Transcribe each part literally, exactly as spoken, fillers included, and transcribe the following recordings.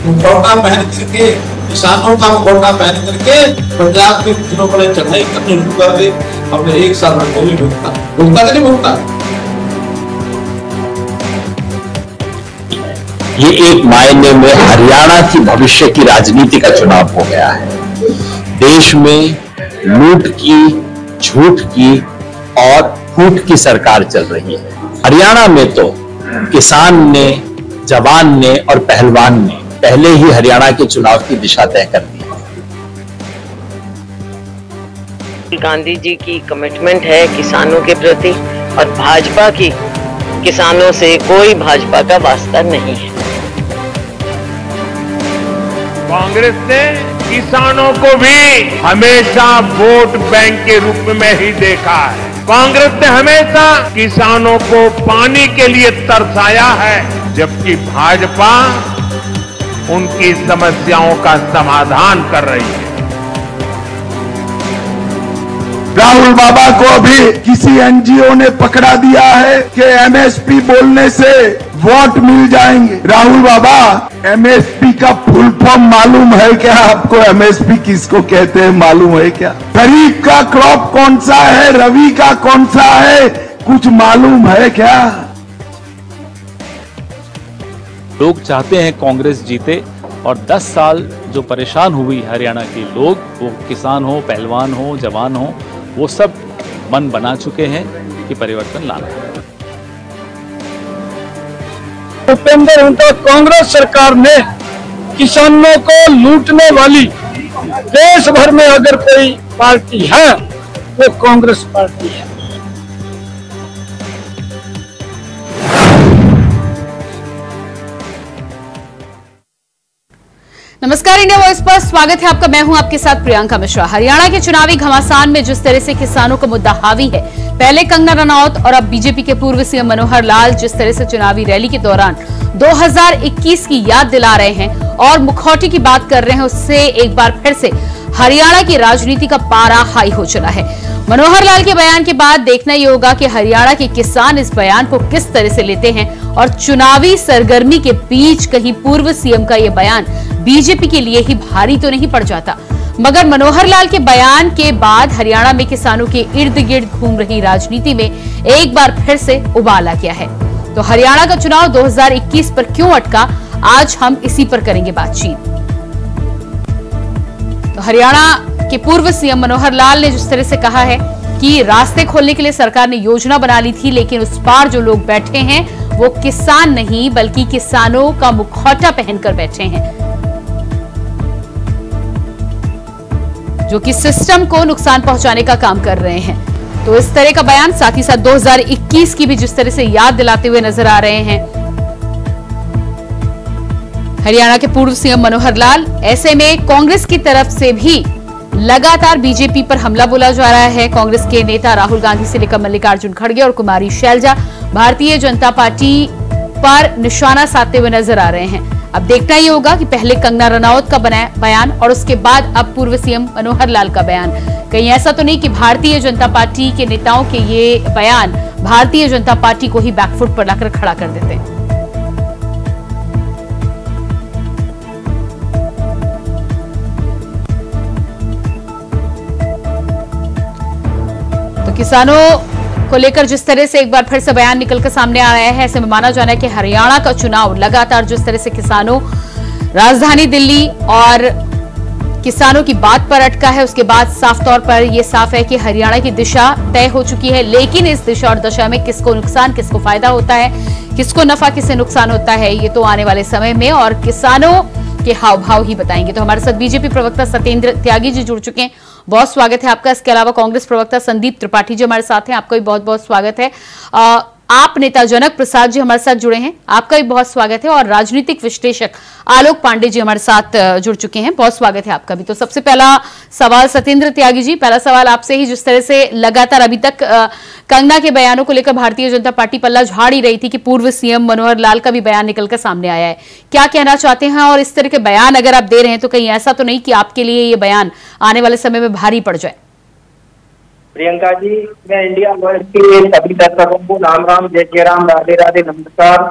मुखौटा पहन करके, किसानों का मुखौटा पहन करके पंजाब के दिनों बड़े चढ़ाई करने शुरू कर दी। हमने एक साल में कोई भुगता भुगता नहीं भुगता। ये एक मायने में हरियाणा की भविष्य की राजनीति का चुनाव हो गया है। देश में लूट की, झूठ की और फूट की सरकार चल रही है। हरियाणा में तो किसान ने, जवान ने और पहलवान ने पहले ही हरियाणा के चुनाव की दिशा तय कर दी है। गांधी जी की कमिटमेंट है किसानों के प्रति और भाजपा की किसानों से कोई भाजपा का वास्ता नहीं है। कांग्रेस ने किसानों को भी हमेशा वोट बैंक के रूप में ही देखा है। कांग्रेस ने हमेशा किसानों को पानी के लिए तरसाया है, जबकि भाजपा उनकी समस्याओं का समाधान कर रही है। राहुल बाबा को अभी किसी एनजीओ ने पकड़ा दिया है कि एमएसपी बोलने से वोट मिल जाएंगे। राहुल बाबा, एमएसपी का फुल फॉर्म मालूम है क्या आपको? एमएसपी किसको कहते हैं मालूम है क्या? खरीफ का क्रॉप कौन सा है, रबी का कौन सा है, कुछ मालूम है क्या? लोग चाहते हैं कांग्रेस जीते और दस साल जो परेशान हुई हरियाणा के लोग, वो किसान हो, पहलवान हो, जवान हो, वो सब मन बना चुके हैं कि परिवर्तन लाना है। भूपेंद्र हुड्डा कांग्रेस सरकार ने किसानों को लूटने वाली देश भर में अगर कोई पार्टी है वो कांग्रेस पार्टी है। नमस्कार, इंडिया वॉइस पर स्वागत है आपका। मैं हूं आपके साथ प्रियंका मिश्रा। हरियाणा के चुनावी घमासान में जिस तरह से किसानों का मुद्दा हावी है, पहले कंगना रनौत और अब बीजेपी के पूर्व सीएम मनोहर लाल जिस तरह से चुनावी रैली के दौरान दो हज़ार इक्कीस की याद दिला रहे हैं और मुखौटे की बात कर रहे हैं, उससे एक बार फिर से हरियाणा की राजनीति का पारा हाई हो चला है। मनोहर लाल के बयान के बाद देखना ये होगा कि हरियाणा के किसान इस बयान को किस तरह से लेते हैं और चुनावी सरगर्मी के बीच कहीं पूर्व सीएम का ये बयान बीजेपी के लिए ही भारी तो नहीं पड़ जाता। मगर मनोहर लाल के बयान के बाद हरियाणा में किसानों के इर्द गिर्द घूम रही राजनीति में एक बार फिर से उबाल आ गया है। तो हरियाणा का चुनाव दो हज़ार इक्कीस पर क्यों अटका, आज हम इसी पर करेंगे बातचीत। तो हरियाणा के पूर्व सीएम मनोहर लाल ने जिस तरह से कहा है कि रास्ते खोलने के लिए सरकार ने योजना बना ली थी, लेकिन उस पार जो लोग बैठे हैं वो किसान नहीं बल्कि किसानों का मुखौटा पहनकर बैठे हैं, जो कि सिस्टम को नुकसान पहुंचाने का काम कर रहे हैं। तो इस तरह का बयान, साथ ही साथ दो हज़ार इक्कीस की भी जिस तरह से याद दिलाते हुए नजर आ रहे हैं हरियाणा के पूर्व सीएम मनोहर लाल। ऐसे में कांग्रेस की तरफ से भी लगातार बीजेपी पर हमला बोला जा रहा है। कांग्रेस के नेता राहुल गांधी से लेकर मल्लिकार्जुन खड़गे और कुमारी शैलजा भारतीय जनता पार्टी पर निशाना साधते हुए नजर आ रहे हैं। अब देखना ये होगा कि पहले कंगना रनौत का बयान और उसके बाद अब पूर्व सीएम मनोहर लाल का बयान, कहीं ऐसा तो नहीं कि भारतीय जनता पार्टी के नेताओं के ये बयान भारतीय जनता पार्टी को ही बैकफुट पर लाकर खड़ा कर देते हैं। तो किसानों को लेकर जिस तरह से एक बार फिर से बयान निकलकर सामने आ रहा है, ऐसे में माना जा रहा है कि हरियाणा का चुनाव लगातार जिस तरह से किसानों राजधानी दिल्ली और किसानों की बात पर अटका है, उसके बाद साफ तौर पर यह साफ है कि हरियाणा की दिशा तय हो चुकी है। लेकिन इस दिशा और दशा में किसको नुकसान, किसको फायदा होता है, किसको नफा, किससे नुकसान होता है, ये तो आने वाले समय में और किसानों के हाव भाव ही बताएंगे। तो हमारे साथ बीजेपी प्रवक्ता सत्येंद्र त्यागी जी जुड़ चुके हैं, बहुत स्वागत है आपका। इसके अलावा कांग्रेस प्रवक्ता संदीप त्रिपाठी जी हमारे साथ हैं, आपका भी बहुत बहुत स्वागत है। आ, आप नेता जनक प्रसाद जी हमारे साथ जुड़े हैं, आपका भी बहुत स्वागत है। और राजनीतिक विश्लेषक आलोक पांडे जी हमारे साथ जुड़ चुके हैं, बहुत स्वागत है आपका भी। तो सबसे पहला सवाल सत्येंद्र त्यागी जी, पहला सवाल आपसे ही, जिस तरह से लगातार अभी तक कंगना के बयानों को लेकर भारतीय जनता पार्टी पल्ला झाड़ ही रही थी कि पूर्व सीएम मनोहर लाल का भी बयान निकलकर सामने आया है, क्या कहना चाहते हैं? और इस तरह के बयान अगर आप दे रहे हैं तो कहीं ऐसा तो नहीं कि आपके लिए ये बयान आने वाले समय में भारी पड़ जाए? प्रियंका जी, मैं इंडिया वॉइस के सभी दर्शकों को राम राम, जय जय राम, राधे राधे, नमस्कार।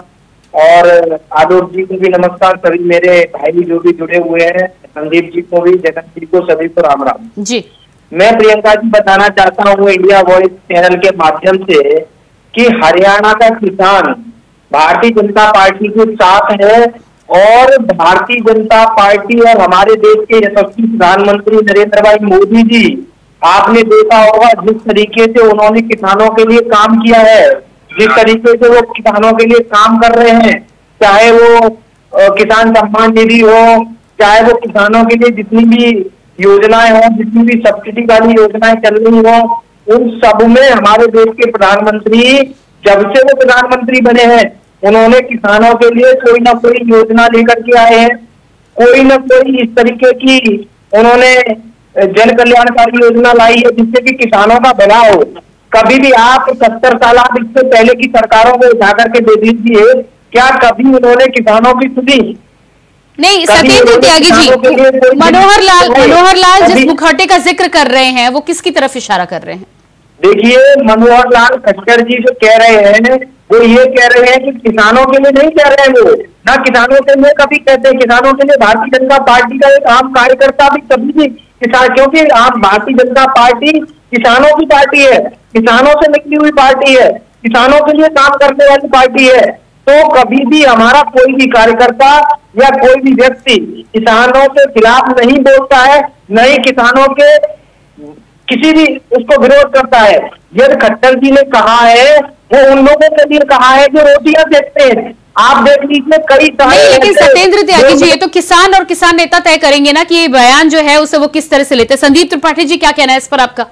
और आलोक जी को भी नमस्कार, सभी मेरे भाई जो भी जुड़े हुए हैं, संदीप जी को भी, जगन जी को, सभी को राम राम जी। मैं प्रियंका जी बताना चाहता हूँ इंडिया वॉइस चैनल के माध्यम से कि हरियाणा का किसान भारतीय जनता पार्टी के साथ है और भारतीय जनता पार्टी और हमारे देश के यशस्वी प्रधानमंत्री नरेंद्र भाई मोदी जी, आपने देखा होगा जिस तरीके से उन्होंने किसानों के लिए काम किया है, जिस तरीके से वो किसानों के लिए काम कर रहे हैं, चाहे वो किसान सम्मान निधि हो, चाहे वो किसानों के लिए जितनी भी योजनाएं हो, जितनी भी सब्सिडी वाली योजनाएं चल रही हो, उन सब में हमारे देश के प्रधानमंत्री जब से वो प्रधानमंत्री बने हैं उन्होंने किसानों के लिए कोई ना कोई योजना लेकर के आए हैं, कोई ना कोई इस तरीके की उन्होंने जन कल्याणकारी योजना लाई है जिससे कि किसानों का भला हो। कभी भी आप सत्तर साल आप इससे पहले की सरकारों को उठा करके दे दीजिए, क्या कभी उन्होंने किसानों की सुनी? नहीं। सत्येंद्र त्यागी जी, मनोहर लाल मनोहर लाल जिस मुखौटे का जिक्र कर रहे हैं वो किसकी तरफ इशारा कर रहे हैं? देखिए, मनोहर लाल खट्टर जी जो कह रहे हैं वो ये कह रहे हैं कि किसानों के लिए नहीं कह रहे हैं, वो ना किसानों के लिए कभी कहते हैं, किसानों के लिए भारतीय जनता पार्टी का एक आम कार्यकर्ता भी कभी भी किसान, क्योंकि आम भारतीय जनता पार्टी किसानों की पार्टी है, किसानों से निकली हुई पार्टी है, किसानों के लिए काम करने वाली पार्टी है, तो कभी भी हमारा कोई भी कार्यकर्ता या कोई भी व्यक्ति किसानों के खिलाफ नहीं बोलता है, न ही किसानों के किसी भी उसको विरोध करता है। यदि खट्टर जी ने कहा है वो उन लोगों के लिए कहा है जो रोटियां देखते हैं। आप देख लीजिए कई नहीं, लेकिन सत्येंद्र त्यागी जी, ये तो किसान और किसान नेता तय करेंगे ना कि ये बयान जो है उसे वो किस तरह से लेते हैं। संदीप त्रिपाठी जी, क्या कहना है इस पर आपका?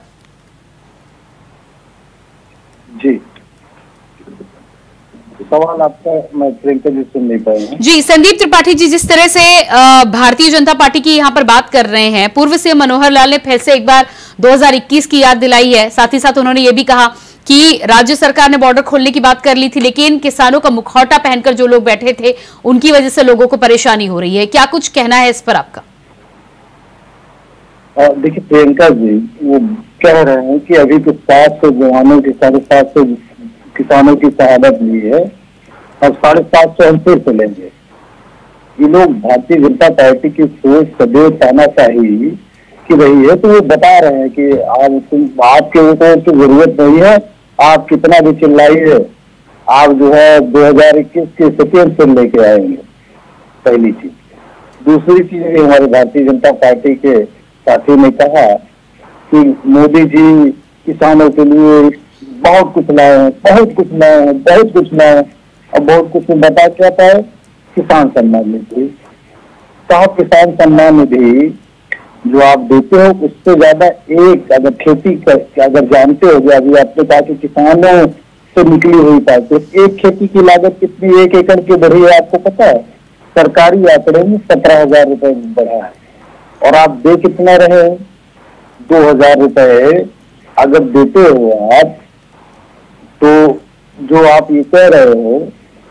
जी, सवाल आपका मैं प्रियंका जी सुन नहीं पाई हूं। जी, संदीप त्रिपाठी जी, जिस तरह से भारतीय जनता पार्टी की यहाँ पर बात कर रहे हैं, पूर्व सीएम मनोहर लाल ने फिर से एक बार दो हज़ार इक्कीस की याद दिलाई है। साथ ही साथ उन्होंने ये भी कहा कि राज्य सरकार ने बॉर्डर खोलने की बात कर ली थी, लेकिन किसानों का मुखौटा पहनकर जो लोग बैठे थे उनकी वजह से लोगों को परेशानी हो रही है। क्या कुछ कहना है इस पर आपका? देखिए प्रियंका जी, वो कह रहे हैं कि अभी तो सात सौ जवानों की साढ़े सात सौ किसानों की शहादत ली है और साढ़े सात सौ हम फिर से लेंगे। ये लोग भारतीय जनता पार्टी की सोच सदैव तानाशाही की रही है, तो वो बता रहे हैं कि आप तुम आपके ऊपर तो जरूरत नहीं है, आप कितना भी चिल्लाइए, आप जो है दो हजार इक्कीस के सेकेंड से लेके आएंगे। पहली चीज। दूसरी चीज, हमारे भारतीय जनता पार्टी के साथी ने कहा कि मोदी जी किसानों के लिए बहुत कुछ लाए हैं, बहुत कुछ लाए हैं, बहुत कुछ लाए हैं, और बहुत कुछ बता क्या पाए? किसान सम्मान निधि। साहब, किसान सम्मान निधि जो आप देते हो उससे ज्यादा एक अगर खेती कर अगर जानते हो, अभी आपने कहा कि किसानों से निकली हुई पार्टी, एक खेती की लागत कितनी एक एकड़ की बढ़ी है आपको पता है? सरकारी आंकड़े में सत्रह हजार रुपए बढ़ा है और आप दे कितना रहे हो? दो हजार रुपए अगर देते हो आप, तो जो आप ये कह रहे हो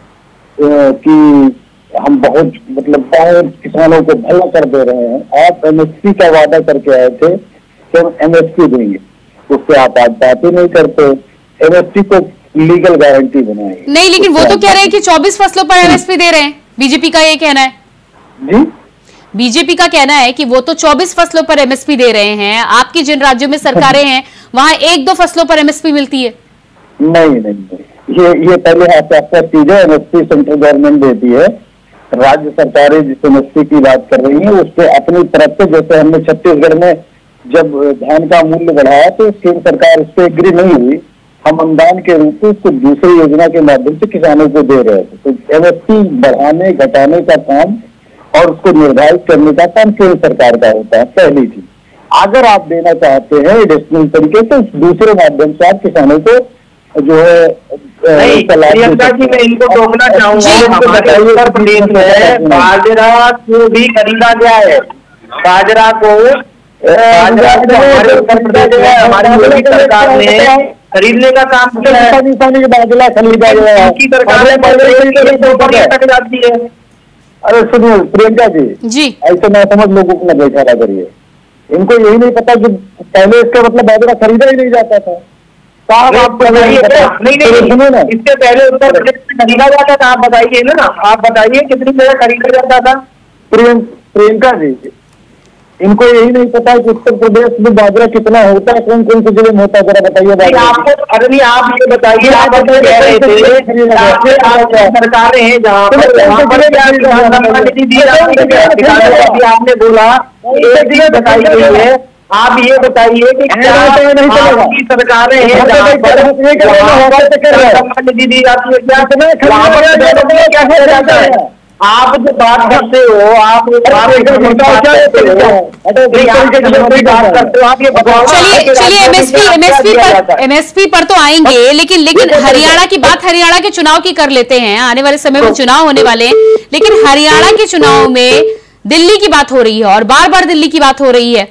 कि हम बहुत मतलब बहुत किसानों को भला कर दे रहे हैं, आप एमएसपी का वादा करके आए थे कि हम एमएसपी देंगे, उससे आप आज बात ही नहीं करते। एमएसपी को लीगल गारंटी बनाएंगे। नहीं, लेकिन वो तो कह रहे हैं कि चौबीस फसलों पर एमएसपी दे रहे हैं। बीजेपी का ये कहना है। जी, बीजेपी का कहना है कि वो तो चौबीस फसलों पर एमएसपी दे रहे हैं। आपकी जिन राज्यों में सरकारें हैं वहां एक दो फसलों पर एमएसपी मिलती है। नहीं नहीं नहीं, ये ये पहले आपका चीज है, एमएसपी सेंट्रल गवर्नमेंट देती है। राज्य सरकारें जिस एमएसपी की बात कर रही हैं उस पर अपनी तरफ से, जैसे हमने छत्तीसगढ़ में जब धान का मूल्य बढ़ाया तो केंद्र सरकार उस पर एग्री नहीं हुई, हम अनुदान के रूप में उसको दूसरी योजना के माध्यम से किसानों को दे रहे थे। तो एमएसपी बढ़ाने घटाने का काम और उसको निर्धारित करने का काम केंद्र सरकार का होता है। पहली चीज, अगर आप देना चाहते हैं एडिशनल तरीके से दूसरे माध्यम से आप किसानों को जो है प्रियंका जी, मैं इनको रोकना चाहूंगा। हमारे उत्तर प्रदेश में बाजरा को भी खरीदा गया है, बाजरा को बाजरा को हमारे उत्तर प्रदेश में हमारी योगी सरकार ने खरीदने का काम किया है। बाजरा खरीदा गया है, उनकी सरकार ने अटक जाती है। अरे सुनिए प्रियंका जी, जी ऐसे ना समझ लोगों को न बैठा करिए, इनको यही नहीं पता कि पहले इसका मतलब बाजरा खरीदा ही नहीं जाता था। साहब आप बताइए नहीं नहीं इससे पहले उत्तर प्रदेश में खरीदा जाता था, आप बताइए ना, आप बताइए कितनी जगह खरीदा जाता था? प्रियंका जी, इनको यही नहीं पता है कि उत्तर प्रदेश में बाजरा कितना होता है, कौन कौन सी जगह में होता है, जरा बताइए आपको। अरे नहीं, आप ये बताइए, आप कह रहे थे सरकारें हैं जहाँ पर आपने बोला एक चीज बताई गई है, आप ये बताइए कि क्या आपकी सरकारें हैं निधि दी जाती है, क्या क्या किया जाता है? आप जो बात करते हो, आप बात करते हो, आप ये चलिए चलिए एमएसपी एमएसपी पर एमएसपी पर तो आएंगे, लेकिन लेकिन हरियाणा की बात हरियाणा के चुनाव की कर लेते हैं। आने वाले समय में चुनाव होने वाले हैं, लेकिन हरियाणा के चुनाव में दिल्ली की बात हो रही है और बार बार दिल्ली की बात हो रही है।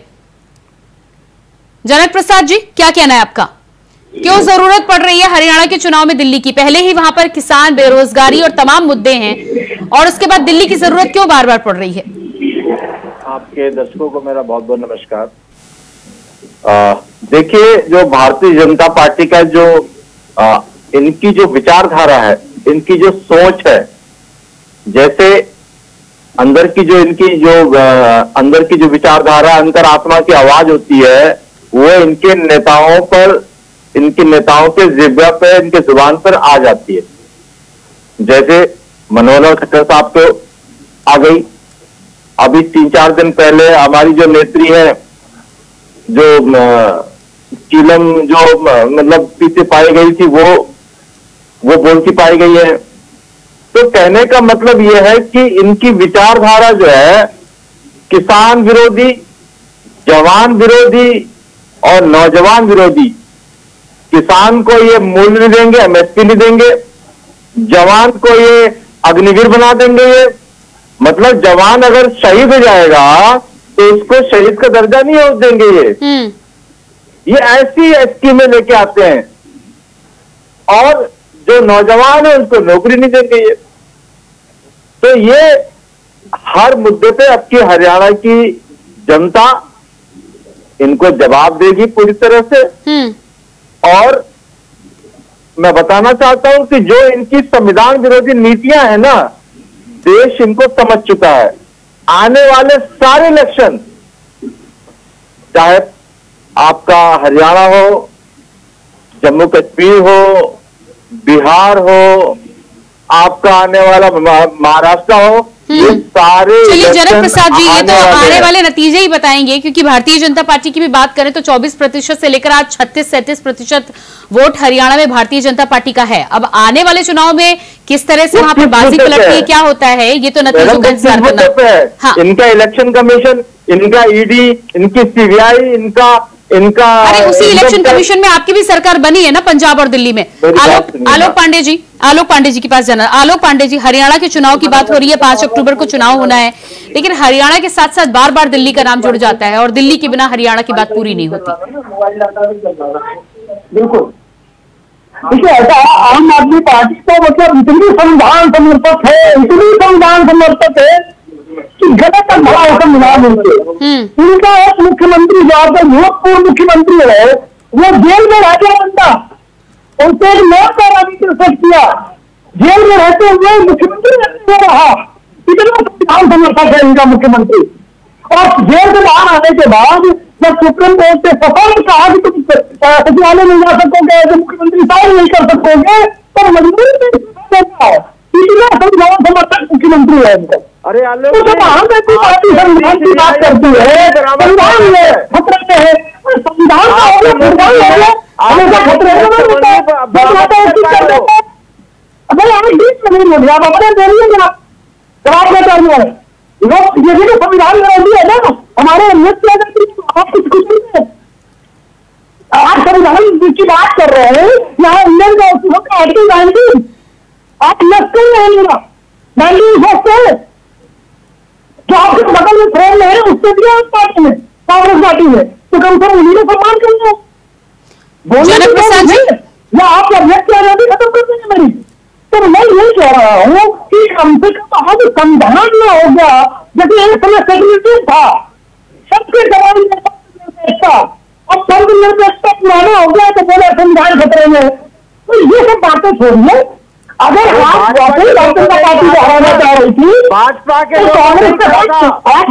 जनक प्रसाद जी, क्या कहना है आपका? क्यों जरूरत पड़ रही है हरियाणा के चुनाव में दिल्ली की? पहले ही वहां पर किसान, बेरोजगारी और तमाम मुद्दे हैं, और उसके बाद दिल्ली की जरूरत क्यों बार बार पड़ रही है? आपके दर्शकों को मेरा बहुत बहुत नमस्कार। देखिए, जो भारतीय जनता पार्टी का जो आ, इनकी जो विचारधारा है, इनकी जो सोच है, जैसे अंदर की जो इनकी जो आ, अंदर की जो विचारधारा, अंतरात्मा की आवाज होती है, वो इनके नेताओं पर, इनके नेताओं के जिब्रा पे, इनके जुबान पर आ जाती है। जैसे मनोहर खट्टर साहब तो आ गई, अभी तीन चार दिन पहले हमारी जो नेत्री है, जो चीलम जो मतलब पीछे पाई गई थी, वो वो बोलती पाई गई है। तो कहने का मतलब यह है कि इनकी विचारधारा जो है किसान विरोधी, जवान विरोधी और नौजवान विरोधी। किसान को ये मूल्य नहीं देंगे, एमएसपी नहीं देंगे, जवान को ये अग्निवीर बना देंगे। ये मतलब जवान अगर शहीद हो जाएगा तो उसको शहीद का दर्जा नहीं हो देंगे। ये ये ऐसी स्कीमें लेके आते हैं, और जो नौजवान है उनको नौकरी नहीं देंगे ये। तो ये हर मुद्दे पे अब की हरियाणा की जनता इनको जवाब देगी पूरी तरह से। और मैं बताना चाहता हूं कि जो इनकी संविधान विरोधी नीतियां हैं ना, देश इनको समझ चुका है। आने वाले सारे इलेक्शन, चाहे आपका हरियाणा हो, जम्मू कश्मीर हो, बिहार हो, आपका आने वाला महाराष्ट्र हो, ये सारे। चलिए जनक प्रसाद जी, ये तो आने वाले नतीजे ही बताएंगे, क्योंकि भारतीय जनता पार्टी की भी बात करें तो चौबीस प्रतिशत से लेकर आज छत्तीस सैंतीस प्रतिशत वोट हरियाणा में भारतीय जनता पार्टी का है। अब आने वाले चुनाव में किस तरह से वहां पर बाजी पलटती है, क्या होता है, ये तो नतीजों का इंतजार करना। हाँ। इनका इलेक्शन कमीशन, इनका ईडी, इनकी सीबीआई, इनका इनका अरे उसी इलेक्शन कमीशन में आपकी भी सरकार बनी है ना, पंजाब और दिल्ली में। आलोक आलोक पांडे जी, आलोक पांडे जी के पास जाना। आलोक पांडे जी, हरियाणा के चुनाव की बात हो रही है, पांच अक्टूबर को चुनाव होना है, लेकिन हरियाणा के साथ साथ बार बार दिल्ली का नाम जुड़ जाता है, और दिल्ली के बिना हरियाणा की बात पूरी नहीं होती। बिल्कुल, देखिए ऐसा आम आदमी पार्टी तो मतलब इतनी संविधान समर्पित है, इतनी संविधान समर्पित है कि गलत भला होकर मिला मिलते। उनका एक मुख्यमंत्री जो आपका भूतपूर्व मुख्यमंत्री है, वो जेल में रहते बनता, उनसे एक नौ का राजनीति किया, जेल में रहते हुए मुख्यमंत्री नहीं रहा। इतना संविधान समर्थक है इनका मुख्यमंत्री। और जेल से बाहर आने के बाद जब सुप्रीम कोर्ट से सफल कहा कि तुम सचिवालय में जा सकोगे, जो मुख्यमंत्री साइन नहीं कर सकोगे, तो मजबूरी में इतना संविधान समर्थक मुख्यमंत्री है इनका। अरे तो जब हम पार्टी संविधान की बात करती है, संविधान में खतरे में है, संविधान का हमेशा खतरे में होता है। अगर आप बीच में नहीं बोलिए, आप अपने बोलिए ना, जवाब देता हूँ। लोग ये भी तो संविधान विरोधी है ना, हमारे नृत्य आप कुछ कुछ नहीं है। आप संविधान की बात कर रहे हैं, यहाँ इंडियन का आर्टिकल नाइनटीन, आप लश्कर में है मेरा नाइनटीन सोचते हैं, जो आपके बगल में फ्रेम में है, उससे भी आप पार्टी में, कांग्रेस पार्टी में, तो कम से कम उन्हीं को सम्मान करिए। जनक प्रसाद जी, या आप अध्यक्ष आजादी खत्म कर देंगे मेरी। तो मैं ये कह रहा हूँ कि कम से कम अब संविधान में हो गया, जैसे एक समय सेक्रेटरी था, सबके जवाब अब पंद्रह मिनट तक पुराना हो गया तो बोले संविधान खतरे में। तो ये सब बातें छोड़िए। अगर आप वाकई भारतीय जनता पार्टी को हराना चाह रही थी, भाजपा के कांग्रेस के साथ आप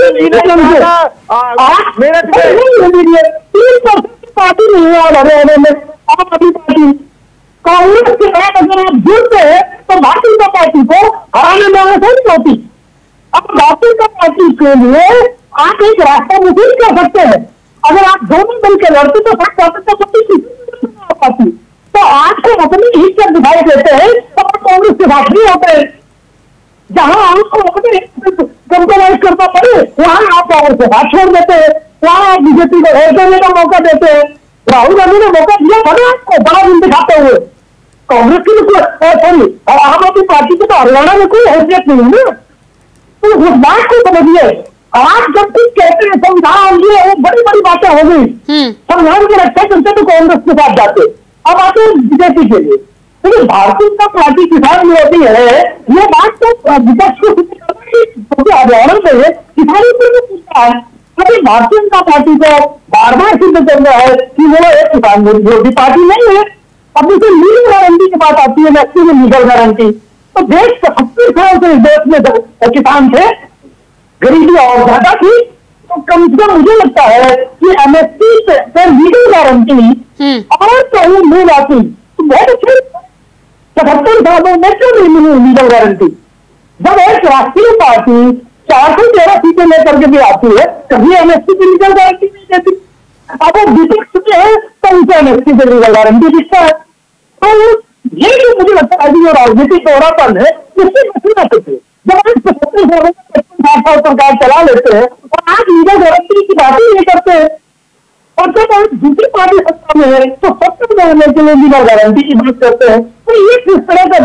तीन परसेंट पार्टी नहीं है हरियाणा में आम आदमी पार्टी। कांग्रेस के साथ अगर आप जुड़ते हैं तो भारतीय जनता पार्टी को हराने में आसानी होती। अब भारतीय जनता पार्टी के लिए आप एक रास्ता मुझे कर सकते हैं। अगर आप दोनों मिल के लड़ते तो भारतीय जनता पार्टी तो आपको अपनी हिस्सा दिखाई देते हैं तो आप कांग्रेस के साथ नहीं होते। जहां आपको अपने कंप्रोमाइज करना पड़े वहां आप कांग्रेस के साथ छोड़ देते हैं, वहां आप बीजेपी को वोट देने का मौका देते हैं। राहुल गांधी ने मौका दिया था ना आपको बड़ा दिन दिखाते हुए। कांग्रेस की सॉरी आम आदमी पार्टी की तो हरियाणा में कोई हैसियत नहीं है ना, तो उस बात को समझिए। आप जब कुछ कहते हैं संविधान ये वो बड़ी बड़ी बातें हो गई, संविधान की रक्षा करते तो कांग्रेस के साथ जाते। अब आते हैं बीजेपी के लिए। लेकिन भारतीय जनता पार्टी किसान विरोधी है, ये बात तो विपक्ष को सिद्ध करना है। हरियाणा में किसानों को पूछता है, अभी भारतीय जनता पार्टी को बार बार सिद्ध कर रहा है कि वो एक किसान विरोधी पार्टी नहीं है। अब उसे लीगल गारंटी की बात आती है, नेक्स्ट में लीगल गारंटी। तो देश सत्तर साल से इस देश में किसान थे, गरीबी और ज्यादा थी, तो कम से कम मुझे लगता है कि एमएसपी से लीगल गारंटी और कहीं मिल आती तो बहुत अच्छी। सतहत्तर सालों में क्यों नहीं मिली लीगल गारंटी? जब एक राष्ट्रीय पार्टी चार सौ तेरह सीटें लेकर के भी आती है, कभी एमएसपी की लीगल गारंटी नहीं देती। अब वो विपक्ष में है तो उसे एमएसपी की लीगल गारंटी दिखता है। तो ये जो मुझे लगता है जो राजनीतिक दोहरापन है इससे बचना चाहिए। जब हम पचहत्तर सालों में पचपन साठ साल सरकार चला लेते हैं और आज लीगल गारंटी की बात ही नहीं करते हैं, और जब हम दूसरी पार्टी सत्ता में है तो सत्ता में आने के लिए लीगल गारंटी की बात करते हैं। तो ये किस तरह का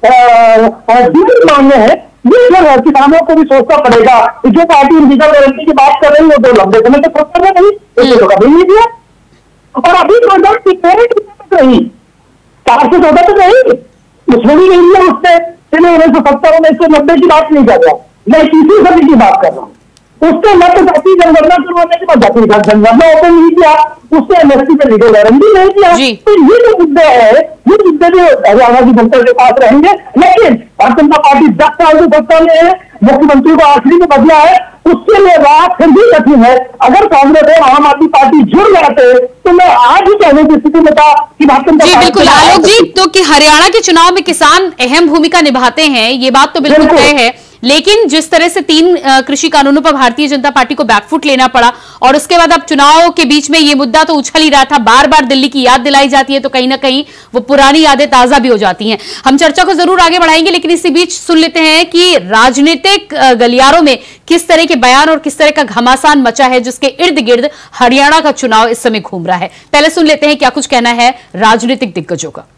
जो डील मांगे हैं, ये जो किसानों को भी सोचना पड़ेगा कि जो पार्टी लीगल गारंटी की बात कर रही है वो दो लंबे समय तक सत्ता में नहीं, इसे तो कभी नहीं दिया। और अभी दो हजार तेरह की तक रही, चार से चौदह तक रही, उसमें भी नहीं दिया। उससे उन्नीस सौ सत्तर उन्नीस सौ नब्बे की बात नहीं कर रहा, मैं तीसरी सदी की बात कर रहा हूँ। उसके मत जाति जनगणना करवाने के बाद जाति जनगणना ओपन नहीं किया, उससे एमएसपी पे लीगल गारंटी नहीं किया। तो ये जो मुद्दे है ये मुद्दे भी हरियाणा की जनता के पास रहेंगे। लेकिन भारतीय जनता पार्टी दस साल से सत्ता में है, मुख्यमंत्री को आखिरी में बदला है, उसके लिए बात फिर भी कठिन है। अगर कांग्रेस और आम आदमी पार्टी जुड़ जाते तो मैं आज ही कहने की स्थिति में था कि भारतीय जनता पार्टी। बिल्कुल आलोक जी, तो कि हरियाणा के चुनाव में किसान अहम भूमिका निभाते हैं, ये बात तो बिल्कुल तय है। लेकिन जिस तरह से तीन कृषि कानूनों पर भारतीय जनता पार्टी को बैकफुट लेना पड़ा और उसके बाद अब चुनाव के बीच में ये मुद्दा तो उछल ही रहा था, बार बार दिल्ली की याद दिलाई जाती है तो कहीं ना कहीं वो पुरानी यादें ताजा भी हो जाती हैं। हम चर्चा को जरूर आगे बढ़ाएंगे, लेकिन इसी बीच सुन लेते हैं कि राजनीतिक गलियारों में किस तरह के बयान और किस तरह का घमासान मचा है जिसके इर्द गिर्द हरियाणा का चुनाव इस समय घूम रहा है। पहले सुन लेते हैं क्या कुछ कहना है राजनीतिक दिग्गजों का।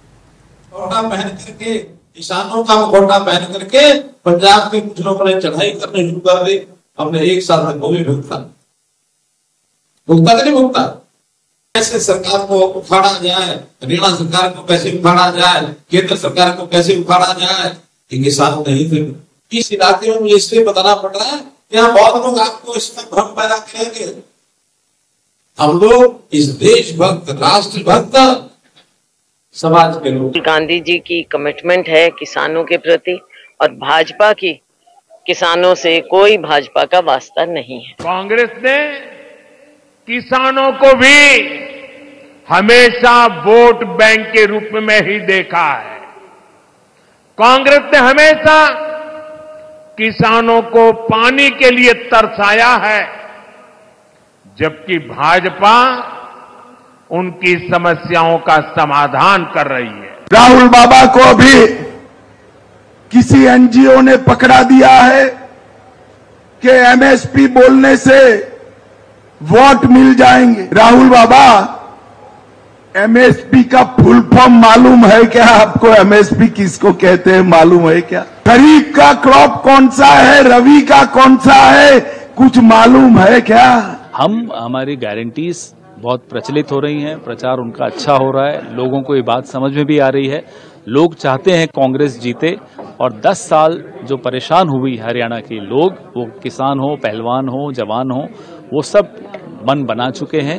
किसानों का मुखौटा पहन करके पंजाब के कुछ लोगों ने चढ़ाई करने शुरू कर दी। हमने एक साल तक वो भी भुगता भुगता नहीं भुगता कैसे सरकार को उखाड़ा जाए, हरियाणा सरकार को कैसे उखाड़ा जाए, केंद्र सरकार को कैसे उखाड़ा जाए, ये किसान नहीं थे। इस इलाके में मुझे इसलिए बताना पड़ रहा है, यहाँ बहुत लोग आपको इसमें भ्रम पैदा करेंगे। हम लोग इस देशभक्त राष्ट्रभक्त समाज के लोग। गांधी जी की कमिटमेंट है किसानों के प्रति और भाजपा की किसानों से कोई भाजपा का वास्ता नहीं है। कांग्रेस ने किसानों को भी हमेशा वोट बैंक के रूप में ही देखा है। कांग्रेस ने हमेशा किसानों को पानी के लिए तरसाया है, जबकि भाजपा उनकी समस्याओं का समाधान कर रही है। राहुल बाबा को भी किसी एनजीओ ने पकड़ा दिया है कि एमएसपी बोलने से वोट मिल जाएंगे। राहुल बाबा, एमएसपी का फुल फॉर्म मालूम है क्या आपको? एमएसपी किसको कहते हैं मालूम है क्या? खरीफ का क्रॉप कौन सा है, रवि का कौन सा है, कुछ मालूम है क्या? हम हमारी गारंटीज बहुत प्रचलित हो रही हैं, प्रचार उनका अच्छा हो रहा है, लोगों को ये बात समझ में भी आ रही है। लोग चाहते हैं कांग्रेस जीते और दस साल जो परेशान हुई हरियाणा के लोग, वो किसान हो, पहलवान हो, जवान हो, वो सब मन बना चुके हैं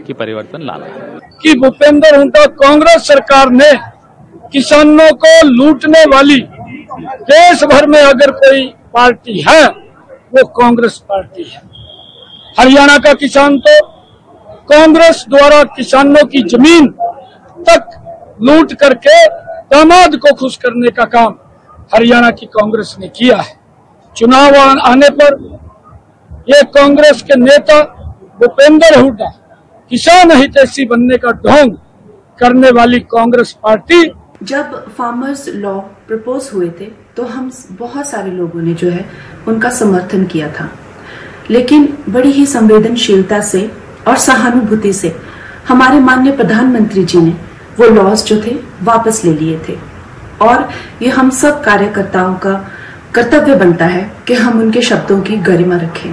कि परिवर्तन लाना है। कि भूपेंद्र हुड्डा कांग्रेस सरकार ने किसानों को लूटने वाली देश भर में अगर कोई पार्टी है वो कांग्रेस पार्टी है। हरियाणा का किसान तो कांग्रेस द्वारा किसानों की जमीन तक लूट करके दामाद को खुश करने का काम हरियाणा की कांग्रेस ने किया है। चुनाव आने पर ये कांग्रेस के नेता भूपेंद्र हुड्डा किसान हितैषी बनने का ढोंग करने वाली कांग्रेस पार्टी। जब फार्मर्स लॉ प्रपोज हुए थे तो हम बहुत सारे लोगों ने जो है उनका समर्थन किया था, लेकिन बड़ी ही संवेदनशीलता से और सहानुभूति से हमारे माननीय प्रधानमंत्री जी ने वो लॉज जो थे वापस ले लिए थे। और ये हम सब कार्यकर्ताओं का कर्तव्य बनता है कि हम उनके शब्दों की गरिमा रखें।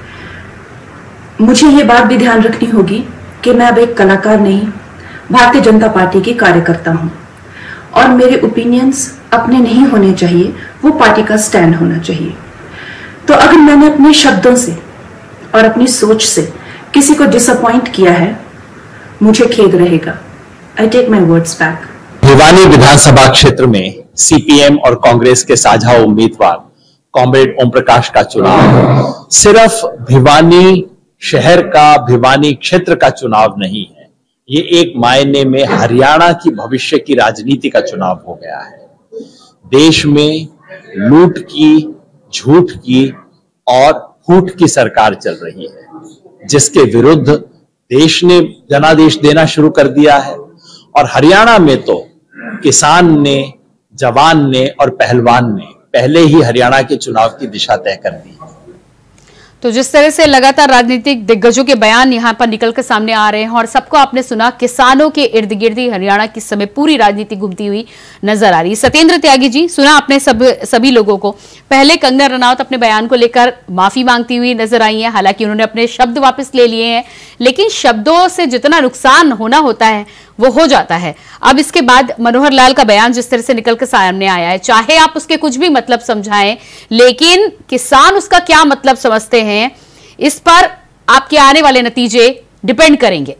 मुझे ये बात भी ध्यान रखनी होगी कि मैं अब एक कलाकार नहीं, भारतीय जनता पार्टी की कार्यकर्ता हूं और मेरे ओपिनियंस अपने नहीं होने चाहिए, वो पार्टी का स्टैंड होना चाहिए। तो अगर मैंने अपने शब्दों से और अपनी सोच से किसी को डिसअपॉइंट किया है, मुझे खेद रहेगा। I take my words back. Bhiwani विधानसभा क्षेत्र में सीपीएम और कांग्रेस के साझा उम्मीदवार कॉमरेड ओम प्रकाश का चुनाव सिर्फ भिवानी शहर का, भिवानी क्षेत्र का चुनाव नहीं है, ये एक मायने में हरियाणा की भविष्य की राजनीति का चुनाव हो गया है। देश में लूट की, झूठ की और फूट की सरकार चल रही है, जिसके विरुद्ध देश ने जनादेश देना शुरू कर दिया है। और हरियाणा में तो किसान ने, जवान ने और पहलवान ने पहले ही हरियाणा के चुनाव की दिशा तय कर दी है। तो जिस तरह से लगातार राजनीतिक दिग्गजों के बयान यहां पर निकल कर सामने आ रहे हैं और सबको आपने सुना, किसानों के इर्द गिर्द ही हरियाणा की समय पूरी राजनीति घूमती हुई नजर आ रही है। सत्येंद्र त्यागी जी, सुना आपने सब सभी लोगों को। पहले कंगना रनौत अपने बयान को लेकर माफी मांगती हुई नजर आई है, हालांकि उन्होंने अपने शब्द वापस ले लिए हैं, लेकिन शब्दों से जितना नुकसान होना होता है वो हो जाता है। अब इसके बाद मनोहर लाल का बयान जिस तरह से निकल कर सामने आया है, चाहे आप उसके कुछ भी मतलब समझाएं, लेकिन किसान उसका क्या मतलब समझते हैं, इस पर आपके आने वाले नतीजे डिपेंड करेंगे।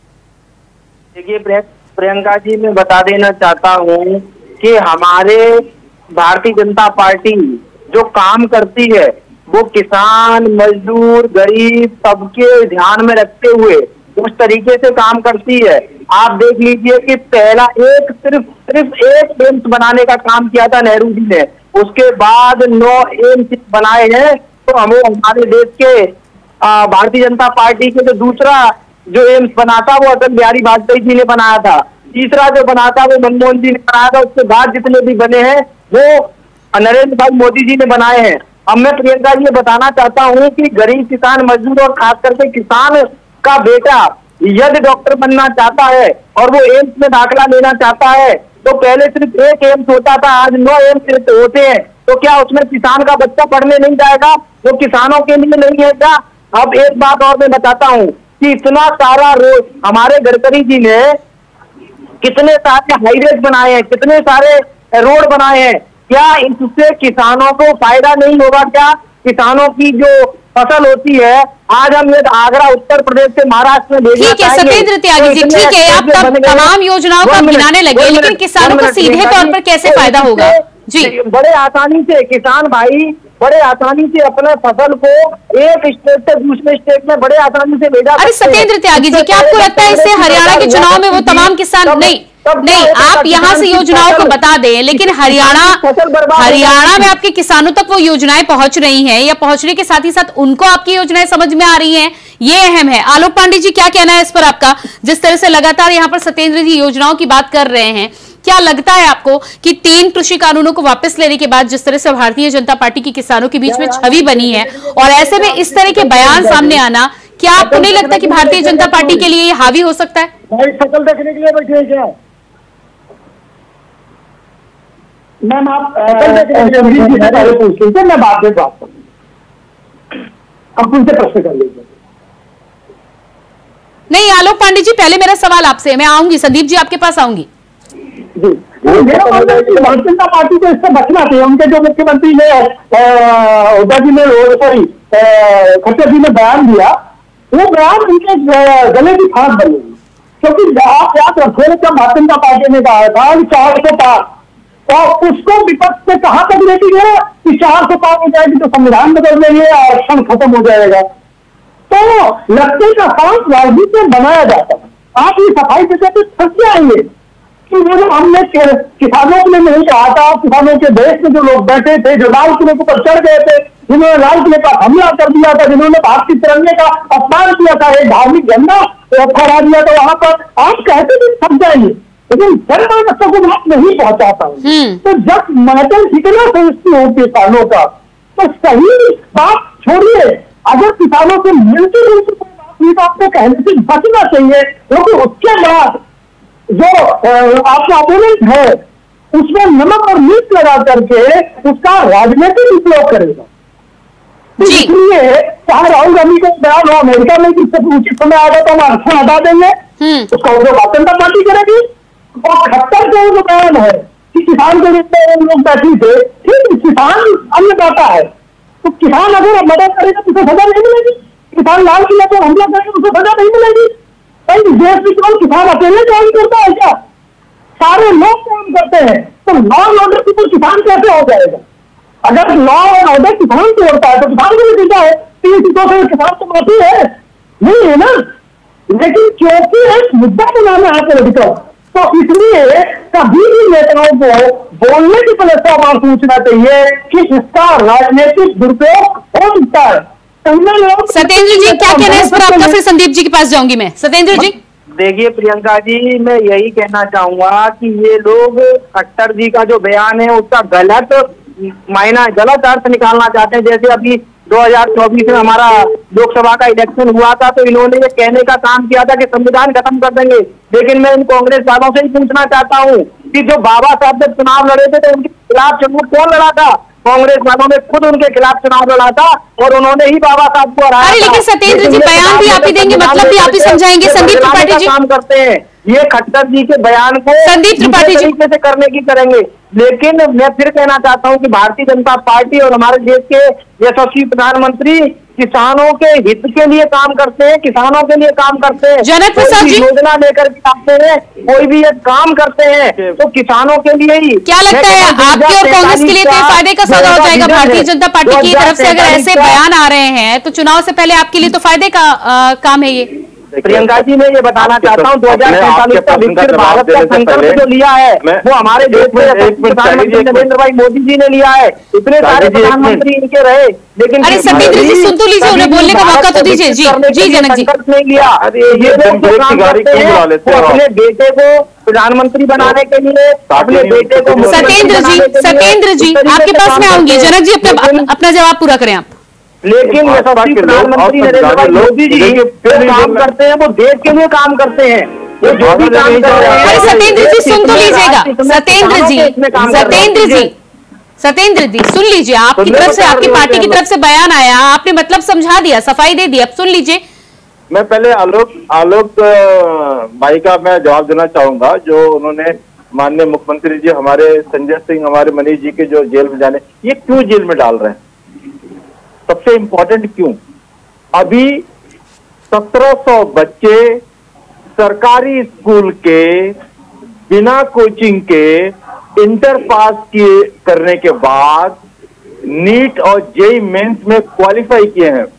देखिए प्रियंका जी, मैं बता देना चाहता हूं कि हमारे भारतीय जनता पार्टी जो काम करती है वो किसान, मजदूर, गरीब सबके ध्यान में रखते हुए उस तरीके से काम करती है। आप देख लीजिए कि पहला एक सिर्फ सिर्फ एक एम्स बनाने का काम किया था नेहरू जी ने, उसके बाद नौ एम्स बनाए हैं। तो हमें हमारे देश के भारतीय जनता पार्टी के जो दूसरा जो एम्स बना था वो अटल बिहारी वाजपेयी जी ने बनाया था, तीसरा जो बना था वो मनमोहन जी ने बनाया था, उसके बाद जितने भी बने हैं वो नरेंद्र भाई मोदी जी ने बनाए हैं। अब मैं प्रियंका जी ये बताना चाहता हूँ कि गरीब किसान, मजदूर और खास करके किसान का बेटा यदि डॉक्टर बनना चाहता है और वो एम्स में दाखिला लेना चाहता है, तो पहले सिर्फ एक एम्स होता था, आज नौ एम्स होते हैं। तो क्या उसमें किसान का बच्चा पढ़ने नहीं जाएगा? वो किसानों के लिए नहीं है क्या? अब एक बात और मैं बताता हूँ कि इतना सारा रोड हमारे गडकरी जी ने कितने सारे हाईवेज बनाए हैं, कितने सारे रोड बनाए हैं, क्या इससे किसानों को फायदा नहीं होगा? क्या किसानों की जो फसल होती है, आज हम ये आगरा उत्तर प्रदेश से महाराष्ट्र में भेजना ठीक है सत्येंद्र त्यागी जी, ठीक है, आप तब तमाम योजनाओं को गिनाने लगे, लेकिन किसानों को सीधे तौर पर कैसे फायदा होगा? जी, बड़े आसानी से किसान भाई बड़े आसानी से अपने फसल को एक स्टेट से दूसरे स्टेट में बड़े आसानी से भेजा। अरे सत्येंद्र त्यागी जी, क्या आपको लगता है इससे हरियाणा के चुनाव में वो तमाम किसान नहीं नहीं आप यहाँ से योजनाओं को बता दें, लेकिन हरियाणा हरियाणा में आपके किसानों तक वो योजनाएं पहुंच रही हैं या पहुंचने के साथ ही साथ उनको आपकी योजनाएं समझ में आ रही हैं, ये अहम है। आलोक पांडे जी, क्या कहना है इस पर आपका? जिस तरह से लगातार यहाँ पर सत्येंद्र जी योजनाओं की बात कर रहे हैं, क्या लगता है आपको कि तीन कृषि कानूनों को वापस लेने के बाद जिस तरह से भारतीय जनता पार्टी की किसानों के बीच में छवि बनी है और ऐसे में इस तरह के बयान सामने आना, क्या आपको नहीं लगता कि भारतीय जनता पार्टी के लिए हावी हो सकता है? शकल देखने के लिए बैठे क्या मैम? आप पूछते मैं बात में बात करूँ, आप उनसे प्रश्न कर लीजिए। नहीं आलोक पांडे जी, पहले मेरा सवाल आपसे, मैं आऊंगी संदीप जी आपके पास आऊंगी। जी, मेरा मानना है कि भारतीय जनता पार्टी को इससे बचना चाहिए। उनके जो मुख्यमंत्री ने हुड्डा जी ने सॉरी खट्टर जी ने बयान दिया वो बयान उनके गले की फांस बनेगी। क्योंकि आप याद रखो जब भारतीय जनता पार्टी ने कहा था कि चार सौ पार, तो उसको विपक्ष से कहां तक लेके गया कि चार सौ पार हो जाएगी तो संविधान बदल देंगे, आरक्षण खत्म हो जाएगा। तो लक्ष्य का सांस राजनीति में बनाया जाता है। आप ये सफाई देते थे थक जाएंगे कि वो जो हमने किसानों के लिए नहीं कहा था, किसानों के देश में जो लोग बैठे थे, जो लाल किले के ऊपर चढ़ गए थे, जिन्होंने लाल किले का हमला कर दिया था, जिन्होंने भारतीय तिरंगे का अपमान किया था, एक धार्मिक झंडा फहरा दिया था वहां पर, आप कहते थे थक जाएंगे, लेकिन जनमानस को बात नहीं पहुंचा पाए। तो जब मैटर इतना सृष्टि हो किसानों का, तो सही बात छोड़िए, अगर किसानों से मिलती जुलती कोई बात हुई तो आपको कहने से बचना चाहिए, क्योंकि उसके बाद जो आपका अपोनेंट है उसमें नमक और मिर्च लगा करके उसका राजनीतिक उपयोग करेगा। इसलिए चाहे राहुल गांधी को बयान हो अमेरिका में कि उचित समय आएगा तो हम आरक्षण हटा देंगे, उसका उपयोग भारतीय जनता पार्टी करेगी। और खट्टर का जो बयान है कि किसान के रूप में लोग बैठी थे, ठीक, किसान अन्नदाता है, तो किसान अगर मदद करेगा तो उसे सजा नहीं मिलेगी। किसान लाल किले पर हमला करेगा तो उसे सजा नहीं मिलेगी। भाई देश में केवल किसान अकेले काम करता है क्या? सारे लोग काम करते हैं, तो लॉ एंड ऑर्डर की किसान कैसे हो जाएगा? अगर लॉ एंड ऑर्डर किसान तोड़ता है तो किसान को भी पीटा है, तीन सीटों से किसान तो माफी है नहीं है ना। लेकिन क्योंकि एक मुद्दा बनाना है पॉलिटिकल, तो इसलिए कभी भी नेताओं को बोलने की पहले सौ बार सोचना चाहिए कि इसका राजनीतिक दुरुपयोग हो सकता है। सत्येंद्र जी क्या कहना है इस पर आपका? फिर संदीप जी के पास जाऊंगी मैं। सत्येंद्र जी देखिए प्रियंका जी, मैं यही कहना चाहूंगा कि ये लोग खट्टर जी का जो बयान है उसका गलत मायना, गलत अर्थ निकालना चाहते हैं। जैसे अभी दो हज़ार चौबीस में हमारा लोकसभा का इलेक्शन हुआ था तो इन्होंने ये कहने का काम किया था कि संविधान खत्म कर देंगे, लेकिन मैं इन कांग्रेस वालों से ही पूछना चाहता हूँ कि जो बाबा साहब जब चुनाव लड़े थे तो उनके खिलाफ चुनाव कौन लड़ा था? कांग्रेस वालों ने खुद उनके खिलाफ चुनाव लड़ा था और उन्होंने ही बाबा साहब को हराया। अरे लेकिन सत्येंद्र जी बयान भी आप ही देंगे, मतलब भी आप ही समझाएंगे। संदीप त्रिपाठी जी काम करते हैं, ये खट्टर जी के बयान को संदीप त्रिपाठी जी तरीके से करने की करेंगे। लेकिन मैं फिर कहना चाहता हूं कि भारतीय जनता पार्टी और हमारे देश के यशस्वी प्रधानमंत्री किसानों के हित के लिए काम करते हैं, किसानों के लिए काम करते हैं, जनक प्रसाद जी योजना लेकर के आते हैं, कोई भी ये काम करते हैं तो किसानों के लिए ही। क्या लगता है आपके और कांग्रेस के लिए तो फायदे का सौदा हो जाएगा? भारतीय जनता पार्टी की तरफ से अगर ऐसे बयान आ रहे हैं तो चुनाव से पहले आपके लिए तो फायदे का आ, काम है ये। प्रियंका जी मैं ये बताना चाहता हूँ दो हजार पैंतालीस का विकसित भारत का संकल्प जो लिया है वो हमारे देश में प्रधानमंत्री नरेंद्र भाई मोदी जी ने लिया है। इतने सारे प्रधानमंत्री इनके रहे, लेकिन अरे सत्येंद्र जी सुन तो लीजिए, उन्हें बोलने का मौका तो दीजिए। जी जी जनक जी संकल्प नहीं लिया, ये लोग जो काम करते हैं वो अपने बेटे को प्रधानमंत्री बनाने के लिए अपने बेटे को। सत्येंद्र जी सत्येंद्र जी आपके पास मैं आऊंगी। जनक जी अपना अपना जवाब पूरा करें आप। लेकिन यशस्वी प्रधानमंत्री नरेंद्र भाई मोदी जी जो काम करते हैं वो देश के लिए काम करते हैं, वो जो भी काम कर रहे हैं। सत्येंद्र जी सुन तो लीजिएगा, सत्येंद्र जी सत्येंद्र जी सत्येंद्र जी सुन लीजिए, आपकी तरफ से आपकी पार्टी की तरफ से बयान आया, आपने मतलब समझा दिया, सफाई दे दी, अब सुन लीजिए। मैं पहले आलोक आलोक भाई का मैं जवाब देना चाहूंगा जो उन्होंने माननीय मुख्यमंत्री जी हमारे संजय सिंह हमारे मनीष जी के जो जेल में जाने, ये क्यों जेल में डाल रहे हैं? सबसे इंपॉर्टेंट क्यों? अभी सत्रह सौ बच्चे सरकारी स्कूल के बिना कोचिंग के इंटर पास किए करने के बाद नीट और जेई मेंस में क्वालिफाई किए हैं।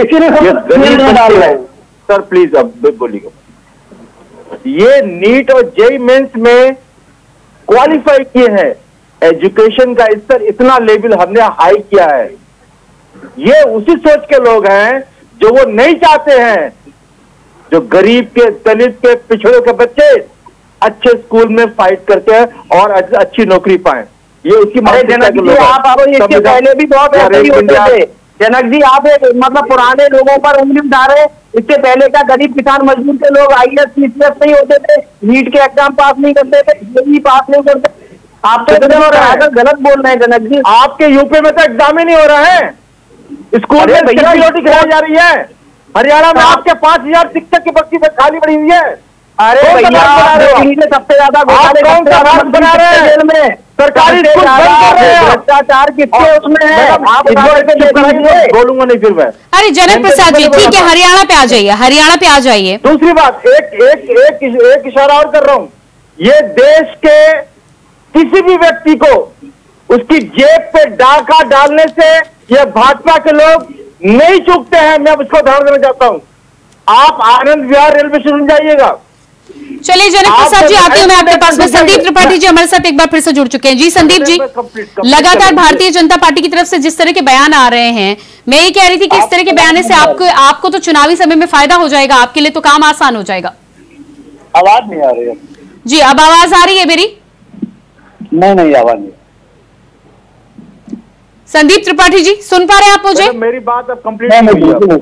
सर प्लीज अब बोलिएगा। ये नीट और जेई मेंस में क्वालिफाई किए हैं, एजुकेशन का स्तर इतना लेवल हमने हाई किया है। ये उसी सोच के लोग हैं जो वो नहीं चाहते हैं जो गरीब के, दलित के, पिछड़ों के बच्चे अच्छे स्कूल में फाइट करके और अच्छी नौकरी पाए। ये उसकी जनक जी आप इसके पहले भी बहुत ऐसे ही होते थे। जनक जी आप एक मतलब पुराने लोगों पर उंगली उठा रहे। इससे पहले का गरीब किसान मजदूर के लोग I S P C S नहीं होते थे, नीट के एग्जाम पास नहीं करते थे, जेईई पास नहीं करते। आप तो गलत बोल रहे हैं जनक जी। आपके यूपी में तो एग्जाम ही नहीं हो रहा है, स्कूल में रोटी खिलाई जा रही है। हरियाणा में आपके पांच हजार शिक्षक की बच्ची खाली पड़ी हुई है। अरे भैया सबसे ज्यादा घोटाले कौन सा राज बना रहे हैं जेल में? सरकारी स्कूल बंद कर रहे हैं, भ्रष्टाचार कितने उसमें है, आप बोलूंगा नहीं फिर मैं। अरे जनक प्रसाद जी, ठीक है, हरियाणा पे आ जाइए, हरियाणा पे आ जाइए। दूसरी बात, एक एक एक एक इशारा और कर रहा हूं, ये देश के किसी भी व्यक्ति को उसकी जेब पे डाका डालने से ये भाजपा के लोग नहीं चूकते हैं। मैं उसको उदाहरण देना चाहता हूं, आप आनंद विहार रेलवे स्टेशन जाइएगा। चलिए जनक प्रसाद जी, आती हूँ मैं आपके पास में। संदीप त्रिपाठी जी हमारे साथ एक बार फिर से जुड़ चुके हैं। जी संदीप जी, लगातार भारतीय जनता पार्टी की तरफ से जिस तरह के बयान आ रहे हैं, मैं ये कह रही थी कि इस तरह के बयान से आपको आपको तो चुनावी समय में फायदा हो जाएगा, आपके लिए तो काम आसान हो जाएगा। आवाज नहीं आ रही है जी, अब आवाज आ रही है मेरी? नहीं नहीं, आवाज नहीं। संदीप त्रिपाठी जी, सुन पा रहे हैं आप मुझे? मेरी बात अब कंप्लीट,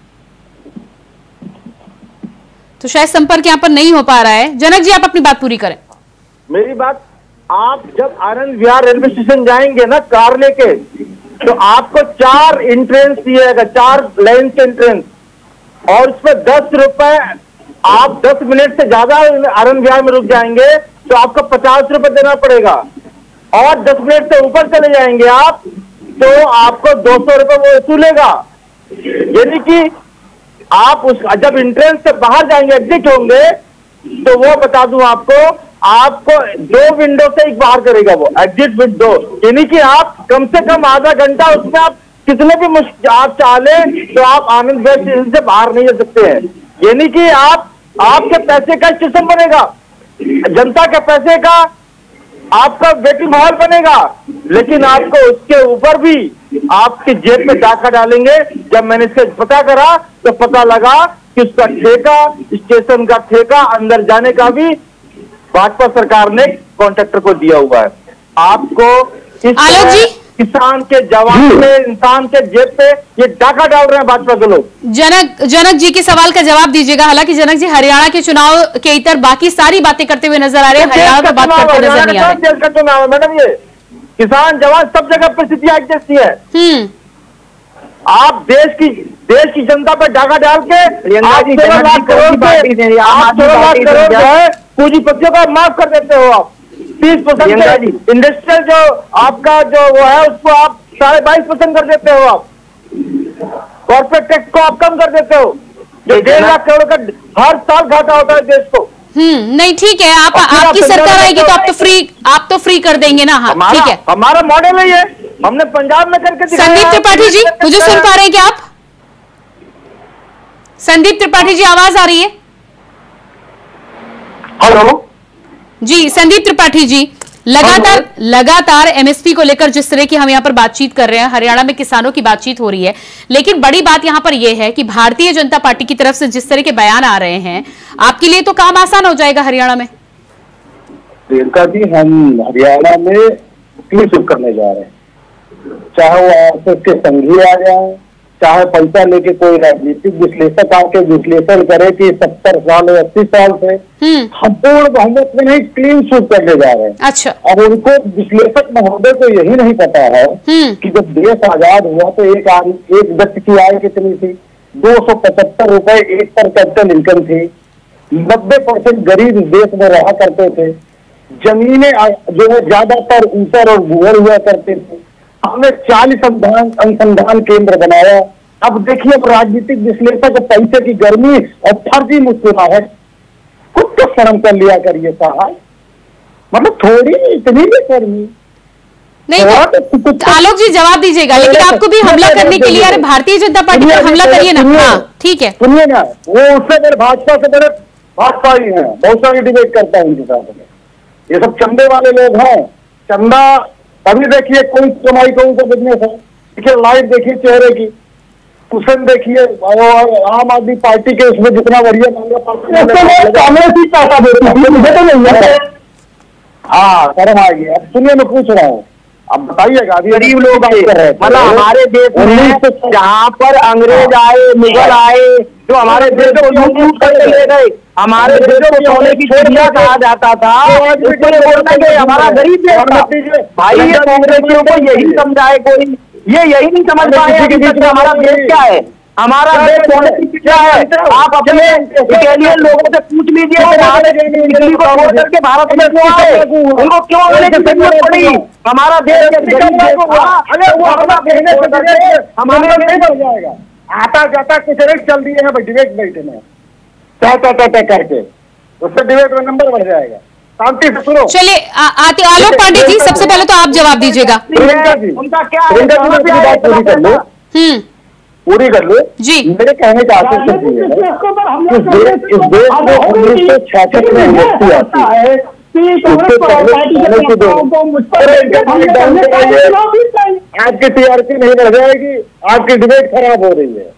तो शायद संपर्क यहाँ पर नहीं हो पा रहा है। जनक जी, आप अपनी बात पूरी करें। मेरी बात, आप जब आनंद विहार रेलवे स्टेशन जाएंगे ना कार लेके, तो आपको चार एंट्रेंस दिएगा, चार लाइन के एंट्रेंस, और उसमें दस रुपए, आप दस मिनट से ज्यादा आनंद विहार में रुक जाएंगे तो आपको पचास रुपए देना पड़ेगा, और दस मिनट से ऊपर चले जाएंगे आप तो आपको दो सौ रुपए वो वसूलेगा। यानी कि आप उस जब एंट्रेंस से बाहर जाएंगे, एग्जिट होंगे, तो वो बता दूं आपको, आपको दो विंडो से एक बाहर करेगा वो, एग्जिट विंडो। यानी कि आप कम से कम आधा घंटा उसमें आप कितने भी मुश्किल आप चाहे तो आप आनंद विहार स्टेशन से बाहर नहीं जा सकते हैं। यानी कि आप आपके पैसे का स्टेशन बनेगा, जनता के पैसे का आपका वेटिंग हॉल बनेगा, लेकिन आपको उसके ऊपर भी आपकी जेब में डाका डालेंगे। जब मैंने इसका पता करा तो पता लगा कि उसका ठेका, स्टेशन का ठेका अंदर जाने का भी भाजपा सरकार ने कॉन्ट्रैक्टर को दिया हुआ है। आपको आलोक जी, किसान के जवान में इंसान के जेब पे ये डाका डाल रहे हैं भाजपा के लोग। जनक जनक जी के सवाल का जवाब दीजिएगा। हालांकि जनक जी हरियाणा के चुनाव के इतर बाकी सारी बातें करते हुए नजर आ रहे हैं, हरियाणा में बात करते नजर नहीं आ रहे। देश का चुनाव है मैडम, ये किसान जवान सब जगह परिस्थितियां एक जैसी है। हम्म आप देश की देश की जनता पर डाका डाल के आप सोलह लाख करोड़ से आप सोलह लाख करोड़ जो है पूंजीपतियों का माफ कर देते हो। आप तीस परसेंट इंडस्ट्रियल जो आपका जो वो है उसको आप साढ़े बाईस परसेंट कर देते हो। आप कॉर्पोरेट टैक्स को आप कम कर देते हो, जो डेढ़ लाख करोड़ का हर साल घाटा होता है देश को। हम्म नहीं, ठीक है, आप आपकी सरकार आएगी तो आप तो फ्री आप तो फ्री कर देंगे ना। हाँ ठीक है, हमारा मॉडल है ये, हमने पंजाब में करके दिखाया। संदीप त्रिपाठी जी, मुझे सुन पा रहे हैं क्या आप? संदीप त्रिपाठी जी, आवाज आ रही है? हेलो जी संदीप त्रिपाठी जी, लगातार लगातार एमएसपी को लेकर जिस तरह की हम यहाँ पर बातचीत कर रहे हैं, हरियाणा में किसानों की बातचीत हो रही है, लेकिन बड़ी बात यहाँ पर यह है कि भारतीय जनता पार्टी की तरफ से जिस तरह के बयान आ रहे हैं, आपके लिए तो काम आसान हो जाएगा हरियाणा में। प्रियंका जी, हम हरियाणा में क्यों शुरू करने जा रहे हैं, चाहे वो आरएसएस के संघी आ जाए, चाहे पैसा लेके कोई राजनीतिक विश्लेषक आके विश्लेषण करे कि सत्तर साल या अस्सी साल से हम पूर्ण बहुमत में नहीं क्लीन स्वीप करने जा रहे हैं। अच्छा, और उनको विश्लेषक महोदय को यही नहीं पता है कि जब देश आजाद हुआ तो एक एक व्यक्ति की आय कितनी थी, दो सौ पचहत्तर रुपए एक पर कैपिटल इनकम थी, नब्बे परसेंट गरीब देश में रहा करते थे, जमीनें जो है ज्यादातर ऊपर और भूवर हुआ करते थे। हमने चालीस अनुसंधान केंद्र बनाया। अब देखिए, अब राजनीतिक विश्लेषक पैसे की गर्मी और फर्जी मुस्कुराहट, खुद तो शर्म कर लिया करिए साहब, मतलब थोड़ी इतनी भी गर्मी नहीं। तो आलोक जी जवाब दीजिएगा, लेकिन आपको भी हमला करने के लिए अरे भारतीय जनता पार्टी पर हमला करिए ना। हाँ ठीक है, सुनिए ना, वो उससे बड़े भाजपा से बड़े भाजपा ही है, बहुत सारी डिबेट करता है उनके साथ में। ये सब चंदे वाले लोग हैं, चंदा। अभी देखिए कौन कमाई कौन सा बिजनेस है, देखिए लाइट देखिए चेहरे की, कुशन देखिए, आम आदमी पार्टी के उसमें जितना बढ़िया कांग्रेस ही पैसा देती है, मुझे तो नहीं है। हाँ शर्म आ गई। अब सुनिए, मैं पूछ रहा हूँ, अब बताइएगा, अभी गरीब लोग बात कर रहे हैं, मतलब हमारे देश में जहाँ पर अंग्रेज आए, मुगल आए, जो हमारे देश को लूट कर ले गए, हमारे देश को सोने की चिड़िया कहा जाता था, उसको बोलना कि हमारा गरीब देश भाई। ये कांग्रेसियों को यही समझाए कोई, ये यही नहीं समझ पाए अभी तक हमारा देश क्या है। हमारा देश सोने की क्या है? आप अपने इटालियन लोगों से पूछ लीजिए दिल्ली को छोड़ करके भारत में क्यों आए, उनको क्यों आने की जरूरत पड़ी? हमारा देश अरे वो हमारा कहने से हमारा नहीं बढ़ जाएगा। आता जाता कुछ रेट चल दिए हैं डिबेट बैठे में तय तय तय तय करके, उससे डिबेट में नंबर बढ़ जाएगा। शांति से सुनो। चलिए आते आलोक पांडे जी, सबसे पहले तो आप जवाब दीजिएगा। उनका क्या है? पूरी कर लो, हम्म पूरी कर लो जी। मेरे कहने का आशय है इस देश में उन्नीस सौ छियासठ में मुक्ति आती है, आपकी टीआरपी नहीं बढ़ जाएगी, आपकी डिबेट खराब हो रही है।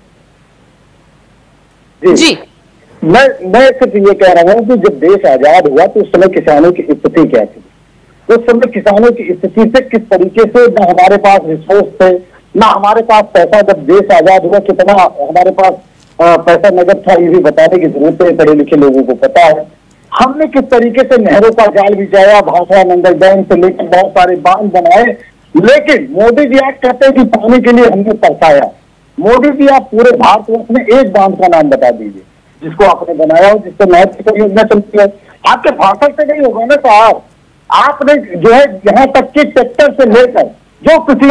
जी, जी। मैं मैं सिर्फ ये कह रहा हूँ कि जब देश आजाद हुआ तो उस समय किसानों की स्थिति क्या थी, उस समय किसानों की स्थिति से किस तरीके से न हमारे पास रिसोर्स थे, ना हमारे पास पैसा। जब देश आजाद हुआ कितना हमारे पास आ, पैसा नगद था, ये भी बताने की जरूरत है, पढ़े लिखे लोगों को पता है। हमने किस तरीके से नहरों का जाल बिछाया, भाषा नंदर डैम से लेकर बहुत सारे बांध बनाए, लेकिन मोदी जी आज कहते हैं कि पानी के लिए हमने तरसाया। मोदी जी आप पूरे भारतवर्ष में एक बांध का नाम बता दीजिए जिसको आपने बनाया हो, जिससे नहर की परियोजना चलती है। आपके भाषण से नहीं होगा ना साहब, आपने जो है यहाँ तक कि ट्रैक्टर से लेकर जो किसी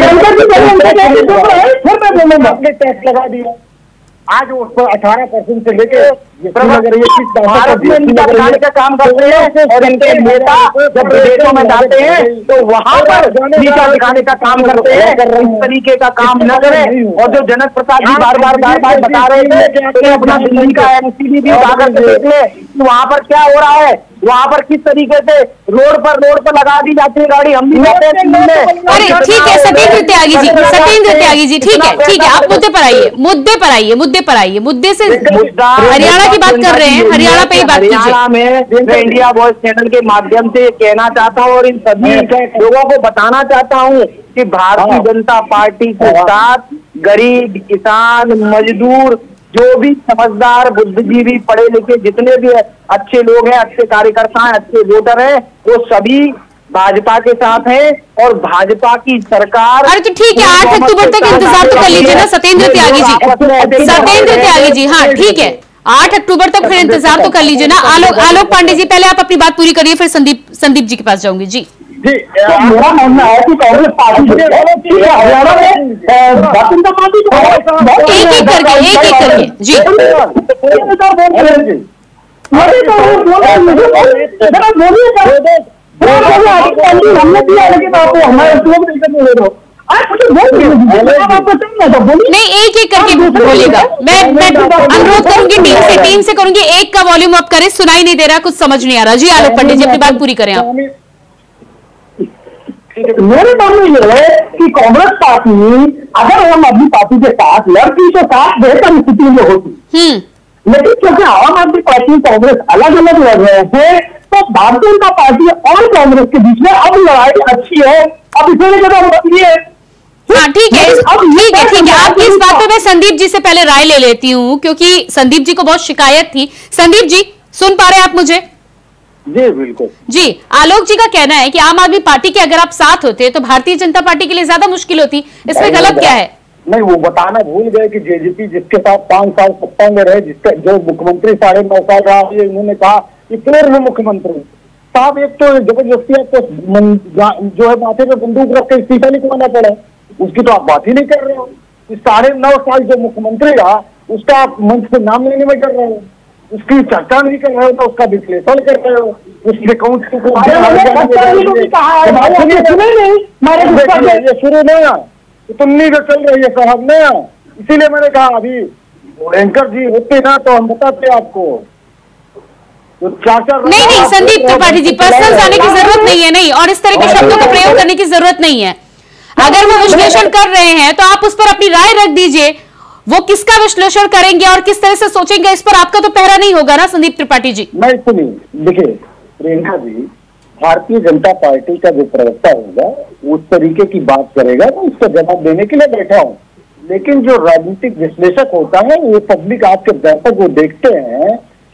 आपने टैक्स लगा दिया, आज उस पर अठारह परसेंट से लेकर भारत में नीचा दिखाने का काम करते हैं और इनके नेता जब विदेशों में जाते हैं तो वहां पर नीचा दिखाने का काम करते हैं। इस तरीके का काम न करें। और जो जनक प्रसाद जी बार बार बार बार बता रहे थे तो अपना दिल्ली का एमसीडी भी उठाकर देख ले वहां पर क्या हो रहा है, वहां पर किस तरीके से रोड पर रोड पर लगा दी जाती है गाड़ी। हम भी जाते हैं। अरे ठीक है सत्येंद्र त्यागी जी, सत्येंद्र त्यागी जी, ठीक है ठीक है, आप मुद्दे पर आइए, मुद्दे पर आइए, मुद्दे पर आइए, मुद्दे से हरियाणा की बात कर रहे हैं, हरियाणा पे ही बात कीजिए। हरियाणा में मैं इंडिया वॉइस चैनल के माध्यम से कहना चाहता हूँ और इन सभी लोगों को बताना चाहता हूँ कि भारतीय जनता पार्टी के साथ गरीब, किसान, मजदूर, जो भी समझदार, बुद्धिजीवी, पढ़े लिखे जितने भी अच्छे लोग हैं, अच्छे कार्यकर्ता हैं, अच्छे वोटर हैं, वो सभी भाजपा के साथ हैं और भाजपा की सरकार। अरे तो ठीक है, आठ अक्टूबर तक इंतजार तो कर लीजिए ना सत्येंद्र त्यागी जी, सत्येंद्र त्यागी जी, हाँ ठीक है, आठ अक्टूबर तक फिर इंतजार तो कर लीजिए ना। आलोक आलोक पांडे जी पहले आप अपनी बात पूरी करिए, फिर संदीप संदीप जी के पास जाऊंगी। जी जी, तो मेरा मानना है कि कांग्रेस पार्टी हरियाणा में एक एक करके एक एक करके जी हमने दिया, लेकिन आप हमारे नहीं एक एक करके बोलेगा। मैं मैं अनुरोध करूंगी टीम से टीम से करूंगी एक का वॉल्यूम अप करें, सुनाई नहीं दे रहा, कुछ समझ नहीं आ रहा। जी आलोक पंडित जी अपनी बात पूरी करें आप। मेरे मानना यह है कि कांग्रेस पार्टी अगर आम आदमी पार्टी के साथ लड़की के साथ बेहतर स्थिति में होती, लेकिन क्योंकि आम आदमी पार्टी कांग्रेस अलग अलग लड़ रहे थे तो भारतीय जनता पार्टी और कांग्रेस के बीच में अब लड़ाई अच्छी है, अब इसे लेकर हम बदलिए। हाँ ठीक है, ठीक है ठीक है, आपकी इस बात पे मैं संदीप जी से पहले राय ले लेती हूँ क्योंकि संदीप जी को बहुत शिकायत थी। संदीप जी सुन पा रहे हैं आप मुझे? जी बिल्कुल जी। आलोक जी का कहना है कि आम आदमी पार्टी के अगर आप साथ होते तो भारतीय जनता पार्टी के लिए ज्यादा मुश्किल होती, इसमें गलत क्या है? नहीं, वो बताना भूल गए कि जेजेपी जिसके साथ पांच साल सत्ता में रहे, जिसका जो मुख्यमंत्री साढ़े नौ साल रहा, उन्होंने कहा कि पूर्व मुख्यमंत्री साहब एक तो जबरदस्ती आपको जो है माथे पे बंदूक रख के इस्तीफा लिखवाना पड़ा, उसकी तो आप बात ही नहीं कर रहे हो। इस साढ़े नौ साल जो मुख्यमंत्री रहा उसका आप मंच पे नाम लेने में कर रहे हो, उसकी चर्चा नहीं कर रहे हो, तो उसका विश्लेषण कर रहे हो, उसके अकाउंट शुरू नया इतनी जो चल रही है साहब नया, इसीलिए मैंने कहा अभी एंकर जी होते ना तो हम बताते आपको। तो चार चार नहीं नहीं संदीप त्रिपाठी जी, पर्सनल जाने की जरूरत नहीं है, नहीं, और इस तरह के शब्दों का प्रयोग करने की जरूरत नहीं है। अगर वो विश्लेषण कर रहे हैं तो आप उस पर अपनी राय रख दीजिए, वो किसका विश्लेषण करेंगे और किस तरह से सोचेंगे इस पर आपका तो पहरा नहीं होगा ना संदीप त्रिपाठी जी। नहीं सुनिए, देखिए प्रियंका जी, भारतीय जनता पार्टी का जो प्रवक्ता होगा उस तरीके की बात करेगा तो उसका जवाब देने के लिए बैठा हूँ, लेकिन जो राजनीतिक विश्लेषक होता है वो पब्लिक आपके दर्शक वो देखते हैं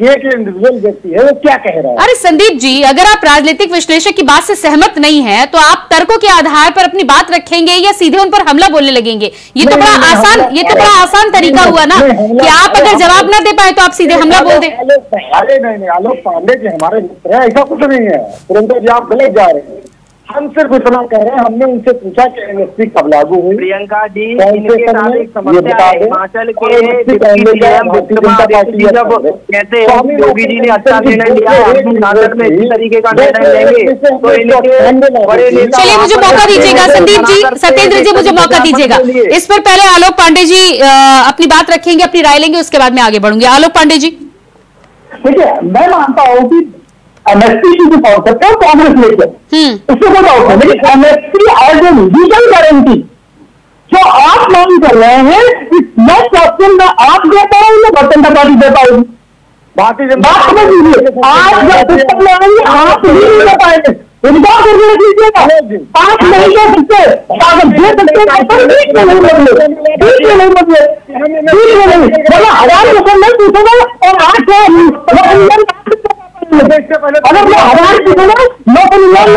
एक इंडिविजुअल व्यक्ति है वो क्या कह रहा है। अरे संदीप जी, अगर आप राजनीतिक विश्लेषक की बात से सहमत नहीं है तो आप तर्कों के आधार पर अपनी बात रखेंगे या सीधे उन पर हमला बोलने लगेंगे? ये तो बड़ा आसान ये तो बड़ा आसान तरीका हुआ ना कि आप अगर जवाब ना दे पाए तो आप सीधे हमला बोल दें। अरे नहीं नहीं, आलोक पांडे जी हमारे मित्र है, ऐसा कुछ नहीं है, परंतु जी आप गलत जा रहे हैं। हम सिर्फ इतना कह रहे हैं, हमने उनसे पूछा कि एमएसपी कब लागू हुई। प्रियंका जी, इनके साथ एक समस्या है, हिमाचल के डिप्टी सीएम विक्रमादित्य जी जब कहते हैं योगी जी ने अच्छा निर्णय लिया है, हम नागरिक में इसी तरीके का निर्णय लेंगे, तो इनके बड़े नेता। चलिए मुझे मौका दीजिएगा संदीप जी, सत्येंद्र जी मुझे मौका दीजिएगा। इस पर पहले आलोक पांडे जी अपनी बात रखेंगे, अपनी राय लेंगे, उसके बाद मैं आगे बढ़ूंगी। आलोक पांडे जी। देखिए, मैं मानता हूँ कि एमएसपी की जो कॉन्सेप्ट है कांग्रेस लेकर उससे कोई डाउट है, लेकिन MSP as a legal guarantee जो आप मांग कर रहे हैं, नेक्स्ट ऑप्शन में आप दे पाओगे या भारतीय जनता पार्टी दे पाएगी? भारतीय जनता बात समझ लीजिए, आप जब सिस्टम में आएंगे आप ही नहीं दे पाएंगे, इनकार करके रख लीजिएगा। आप नहीं दे सकते, अगर दे सकते हैं तो बीच में नहीं बदले, बीच में नहीं बदले, बीच में नहीं, मतलब हजार लोगों नहीं पूछेगा और आठ अगर मैं हजार पूछूंगा लोग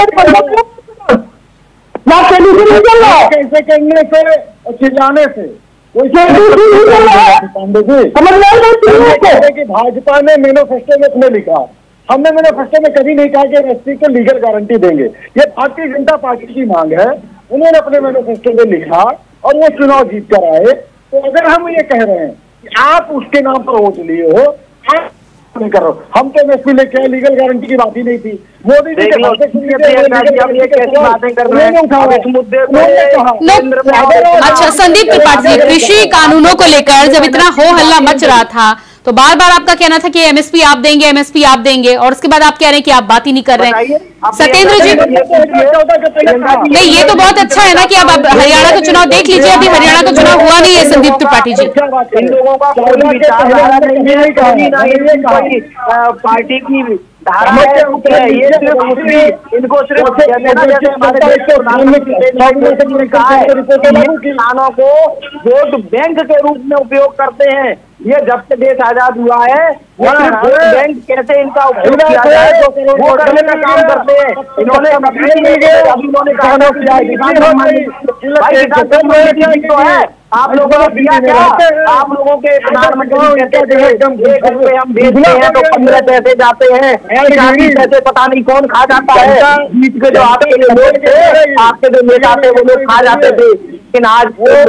कैसे करने से चिल्लाने से भाजपा ने मैनिफेस्टो में उसने लिखा, हमने मैनिफेस्टो में कभी नहीं कहा कि एमएसपी को लीगल गारंटी देंगे, ये भारतीय जनता पार्टी की मांग है, उन्होंने अपने मैनिफेस्टो में लिखा और वो चुनाव जीत कर आए। तो अगर हम ये कह रहे हैं कि आप उसके नाम पर वोट लिए हो, आप नहीं कर रहे हो, हम तो एमएसपी लेके आए, लीगल गारंटी की बात ही नहीं थी। मोदी जी के अच्छा संदीप त्रिपाठी जी, कृषि कानूनों को लेकर जब इतना हो हल्ला मच रहा था तो बार बार आपका कहना था कि एमएसपी आप देंगे, एमएसपी आप देंगे, और उसके बाद आप कह रहे हैं कि आप बात ही नहीं कर रहे हैं। सत्येंद्र जी, नहीं ये तो बहुत अच्छा है ना कि आप हरियाणा का चुनाव देख लीजिए, अभी हरियाणा का चुनाव हुआ नहीं है संदीप त्रिपाठी जी। इन लोगों का कोई विचारधारा नहीं है, कोई पार्टी की धारा है, ये सिर्फ इनको सिर्फ जैसे हमारे देश के प्रधानमंत्री ने कहा है किसानों को वोट बैंक के रूप में उपयोग करते हैं। ये जब से देश आजाद हुआ है वोट बैंक कैसे इनका उपयोग किया जाए वो करने का काम करते हैं। इन्होंने अभी इन्होंने कहा तो है, आप लोगों ने दिया क्या? आप लोगों के प्रधानमंत्री कहते थे एक रुपए हम भेजते हैं तो पंद्रह पैसे जाते हैं, पैसे पता नहीं कौन खा जाता है, बीच के जो आपके जो लोग थे, आपके जो नेता थे वो लोग खा जाते थे। लेकिन आज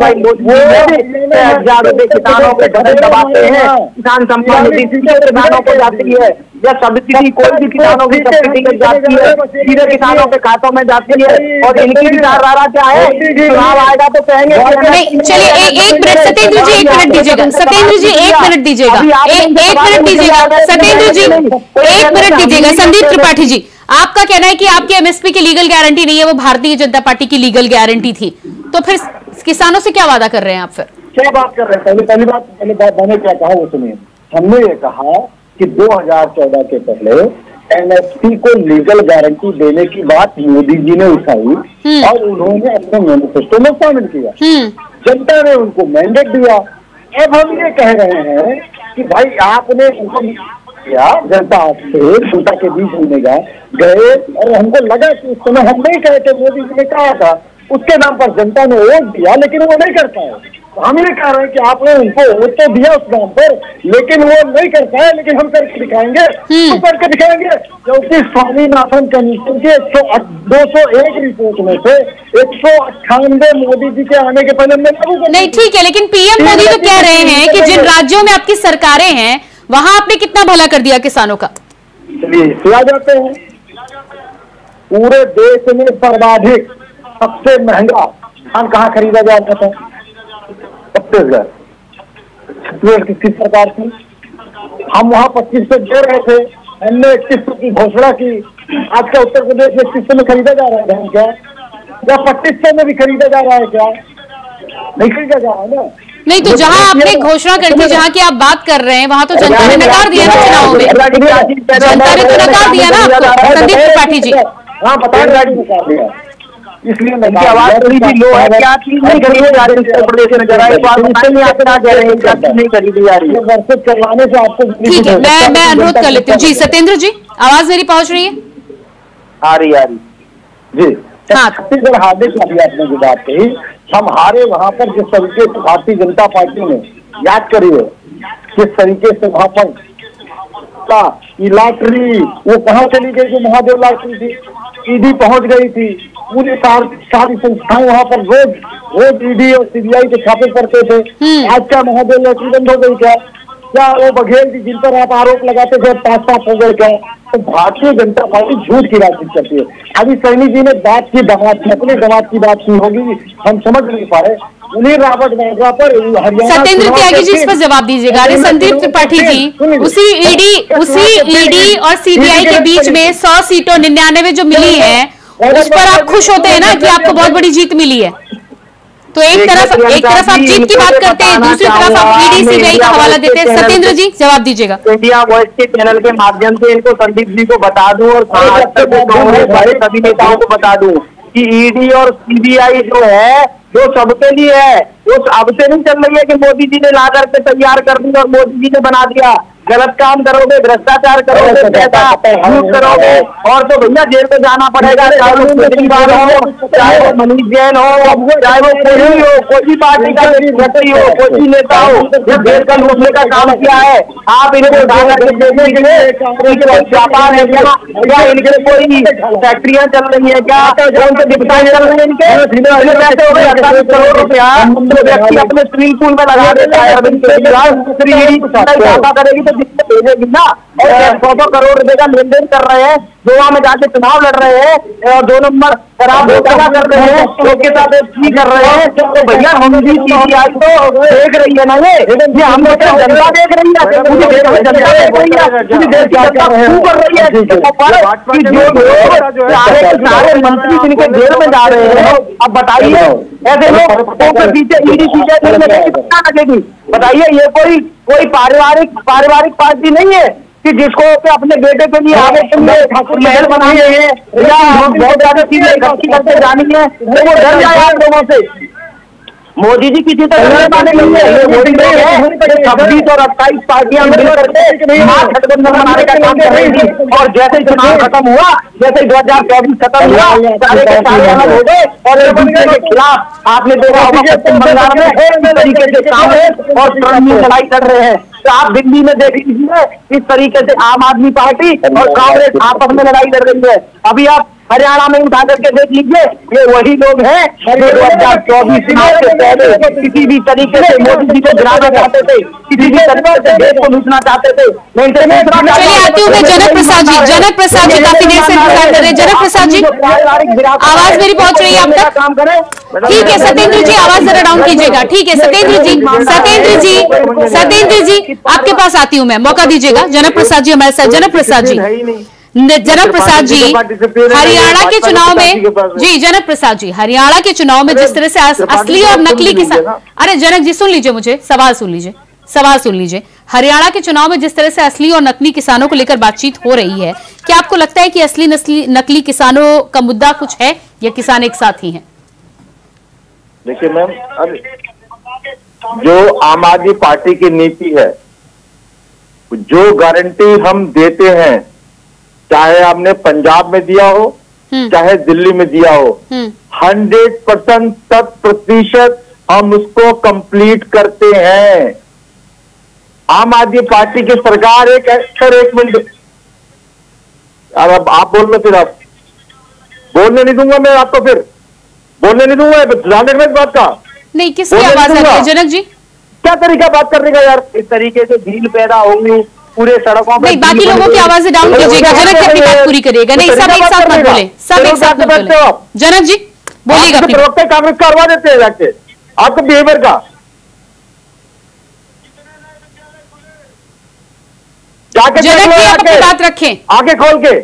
हजार रुपए किसानों के घर दबाते हैं, किसान सम्मान निधि किसानों को जाती है या सब्सिडी कोई भी किसानों की सब्सिडी में जाती है, सीधे किसानों के खातों में जाती है। और इनकी विचारधारा क्या है, चुनाव आएगा तो कहेंगे चलिए एक मिनट सत्येंद्र जी, एक मिनट दीजिएगा सत्येंद्र जी, एक मिनट दीजिएगा, एक मिनट दीजिएगा सत्येंद्र जी, एक मिनट दीजिएगा। संदीप त्रिपाठी जी, आपका कहना है कि आपकी एमएसपी की लीगल गारंटी नहीं है, वो भारतीय जनता पार्टी की लीगल गारंटी थी, तो फिर किसानों से क्या वादा कर रहे हैं आप? फिर क्या बात कर रहे हैं? पहले पहली बात पहले बात मैंने क्या कहा वो सुनिए। हमने ये कहा कि दो हज़ार चौदह के पहले एमएसपी को लीगल गारंटी देने की बात मोदी जी ने उठाई और उन्होंने अपने मैनिफेस्टो में शामिल किया, जनता ने उनको मैंडेट दिया। अब हम ये कह रहे हैं कि भाई आपने उनको किया, जनता आपसे जनता के बीच में गए और हमको लगा कि उस समय हम नहीं कहे थे, मोदी जी ने कहा था, उसके नाम पर जनता ने वोट दिया लेकिन वो नहीं कर पाए। हम ये कह रहे हैं कि आपने उनको वोट तो दिया उस नाम पर लेकिन वो नहीं कर पाए, लेकिन हम करके दिखाएंगे, हम करके दिखाएंगे। क्योंकि स्वामीनाथन कमीशन के दो सौ एक रिपोर्ट में से एक सौ अट्ठानवे मोदी जी के आने के पहले हमने लागू कर। नहीं ठीक है, लेकिन पीएम मोदी तो कह रहे हैं कि जिन राज्यों में आपकी सरकारें हैं वहां आपने कितना भला कर दिया किसानों का। चलिए आ जाते हैं, पूरे देश में सर्वाधिक सबसे महंगा धान कहाँ खरीदा जाता था? छत्तीसगढ़। छत्तीसगढ़ किसकी सरकार थी? हम वहाँ पच्चीस सौ दे रहे थे, हमने इक्कीस सौ की घोषणा की। आज का उत्तर प्रदेश में इक्कीस सौ में खरीदा जा रहा है धान क्या? या पच्चीस सौ में भी खरीदा जा रहा है क्या? नहीं खरीदा जा रहा है ना। नहीं तो जहां आपने घोषणा करी थी, जहां की आप बात कर रहे हैं, वहां तो जनता ने नकार दिया ना चुनाव में, जनता ने तो नकार दिया ना आपको संदीप त्रिपाठी जी। हाँ बताइए, नकार दिया इसलिए उनकी आवाज थोड़ी सी लो है। क्या चीज नहीं खरीदी जा रही उत्तर प्रदेश में? जरा एक बात नहीं आता कह रहे हैं क्या चीज नहीं खरीदी जा रही है? वर्षित करवाने से आपको ठीक है, मैं मैं अनुरोध कर लेती हूँ। जी सत्येंद्र जी, आवाज मेरी पहुंच रही है? आ रही आ रही जी। हाँ, छत्तीसगढ़ हारने की अभी आपने जो बात कही, हम हारे वहां पर जिस तरीके से भारतीय जनता पार्टी ने, याद करिए किस तरीके से वहां पर लॉटरी वो कहाँ चली गई जो महादेव लॉटरी थी, ईडी पहुंच गई थी, पूरी सारी संस्थाएं वहां पर रोज रोज ईडी और सीबीआई के छापे पड़ते थे। आज क्या महादेव लॉटरी बंद हो गई क्या? क्या वो बघेल जी जिन पर आप आरोप लगाते थे पास पास हो गए क्या? तो भारतीय जनता पार्टी झूठ की राजनीति करती है। अभी सैनी जी ने बात की दामाद की, अपने दामाद की बात की होगी, हम समझ नहीं पा रहे। उन्हीं रॉबर्ट वाड्रा पर सत्येंद्र त्यागी जी इस पर जवाब दीजिएगा। अरे संदीप त्रिपाठी जी, उसी ईडी उसी ईडी और सीबीआई के बीच में सौ सीटों निन्यानवे जो मिली है उस पर आप खुश होते हैं ना कि आपको बहुत बड़ी जीत मिली है? तो एक तरफ एक तरफ आप जीत की बात करते हैं, दूसरी तरफ आप ईडी सीबीआई का हवाला देते हैं। सत्येंद्र जी जवाब दीजिएगा। इंडिया वॉइस के चैनल के माध्यम से इनको संदीप जी को बता दूं और कांग्रेस वाले सभी नेताओं को बता दूं कि ईडी और सीबीआई जो है वो सबके लिए है। वो अब से नहीं चल रही है कि मोदी जी ने ला करके तैयार कर दी और मोदी जी ने बना दिया। गलत काम करोगे, भ्रष्टाचार करोगे, पैसा यूज करोगे और तो भैया जेल में जाना पड़ेगा। चाहे वो केजरीवाल हो, चाहे वो मनीष जैन हो, चाहे वो कोई हो, कोई भी पार्टी का व्यक्ति हो, कोई भी नेता हो, जब देश का लूटने का काम किया है आप इनको व्यापार है क्या? क्या इनके कोई फैक्ट्रियां चल रही है क्या? कौन से डिप्टाइन चल रहे हैं इनके? पैसे हो गए अड़तालीस करोड़ रुपया तो व्यक्ति अपने स्विमिंग पूल में लगा देता है। अरविंद केजरीवाल करेगी तो जिससे भेजेगी ना। और सौ सौ करोड़ रुपए का लेन देन कर रहे हैं, गोवा में जाके चुनाव लड़ रहे हैं और दो नंबर शराब घोटाला कर रहे हैं, उसके साथ एक कर रहे हैं। तो भैया हम भी सीबीआई तो देख रही है ना, ये ये हम लोग जनता देख रही है, जनता देख रही है, पूरी देश की जनता कर रही है कि जो लोग सारे सारे मंत्री जिनके जेल में जा रहे हैं, अब बताइए ऐसे लोग तो पीछे ईडी सीबीआई कितना लगेगी? बताइए ये कोई कोई पारिवारिक पारिवारिक पार्टी नहीं है कि जिसको के अपने बेटे के लिए आगे के लिए महल बनाए हैं या बहुत ज्यादा चीजें इकट्ठी करके जानी है तो वो डर जाए आप लोगों से। मोदी जी किसी तरह वाले नहीं है, छब्बीस और अट्ठाईस पार्टियां मिलकर के महागठबंधन बनाने का काम कर रही थी और जैसे चुनाव खत्म हुआ, जैसे दो हजार चौबीस खत्म हुआ, सारे के सारे अलग हो गए और एक दूसरे के खिलाफ आपने देखा होगा पश्चिम बंगाल में इस तरीके से कांग्रेस और तृणमूल लड़ाई कर रहे हैं। तो आप दिल्ली में देख लीजिए इस तरीके से आम आदमी पार्टी और कांग्रेस आपस में लड़ाई लड़ रही है। अभी आप हरियाणा में उठा करके देख लीजिए, ये वही लोग हैं जो दो हजार चौबीस चुनाव से पहले किसी भी तरीके से मोदी जी को गिराना चाहते थे, किसी भी तरीके से देश को लूटना चाहते थे। चलिए आती हूँ मैं जनक प्रसाद जी। जनक प्रसाद जी काफी देर से इंतजार कर रहे हैं। जनक प्रसाद जी आवाज मेरी पहुंच रही है आप तक? काम करें। ठीक है सत्येंद्र जी, आवाज जरा डाउन कीजिएगा। ठीक है सत्येंद्र जी, सत्येंद्र जी, सत्येंद्र जी आपके पास आती हूँ मैं, मौका दीजिएगा। जनक प्रसाद जी हमारे साथ। जनक प्रसाद जी, जनक प्रसाद जी हरियाणा के चुनाव में, जी जनक प्रसाद जी हरियाणा के चुनाव में जिस तरह से असली और नकली किसान, अरे जनक जी सुन लीजिए, मुझे सवाल सुन लीजिए, सवाल सुन लीजिए। हरियाणा के चुनाव में जिस तरह से असली और नकली किसानों को लेकर बातचीत हो रही है, क्या आपको लगता है कि असली नस्ली नकली किसानों का मुद्दा कुछ है या किसान एक साथ ही हैं? देखिए मैम, अब जो आम आदमी पार्टी की नीति है, जो गारंटी हम देते हैं, चाहे हमने पंजाब में दिया हो चाहे दिल्ली में दिया हो, हंड्रेड परसेंट शत प्रतिशत हम उसको कंप्लीट करते हैं। आम आदमी पार्टी की सरकार एक सर एक मिनट अब आप बोल रहे, फिर आप बोलने नहीं दूंगा मैं आपको, फिर बोलने नहीं दूंगा। ध्यान रखना इस बात का। नहीं, किसकी आवाज आ रही है जनक जी? क्या तरीका बात करने का यार? इस तरीके से भीड़ पैदा होंगी पूरे सड़कों पर। नहीं, बाकी लोगों की आवाजें डाउन कीजिएगा। जनक जी अपनी बात पूरी करिएगा। नहीं, सब एक साथ मत बोले, सब एक साथ मत बोले। जनक जी बोलिएगा। प्रवक्ता कांग्रेस करवा देते हैं जाके आपको बिहेवियर का, जाके जनक जी आप अपनी बात रखें आगे खोल के।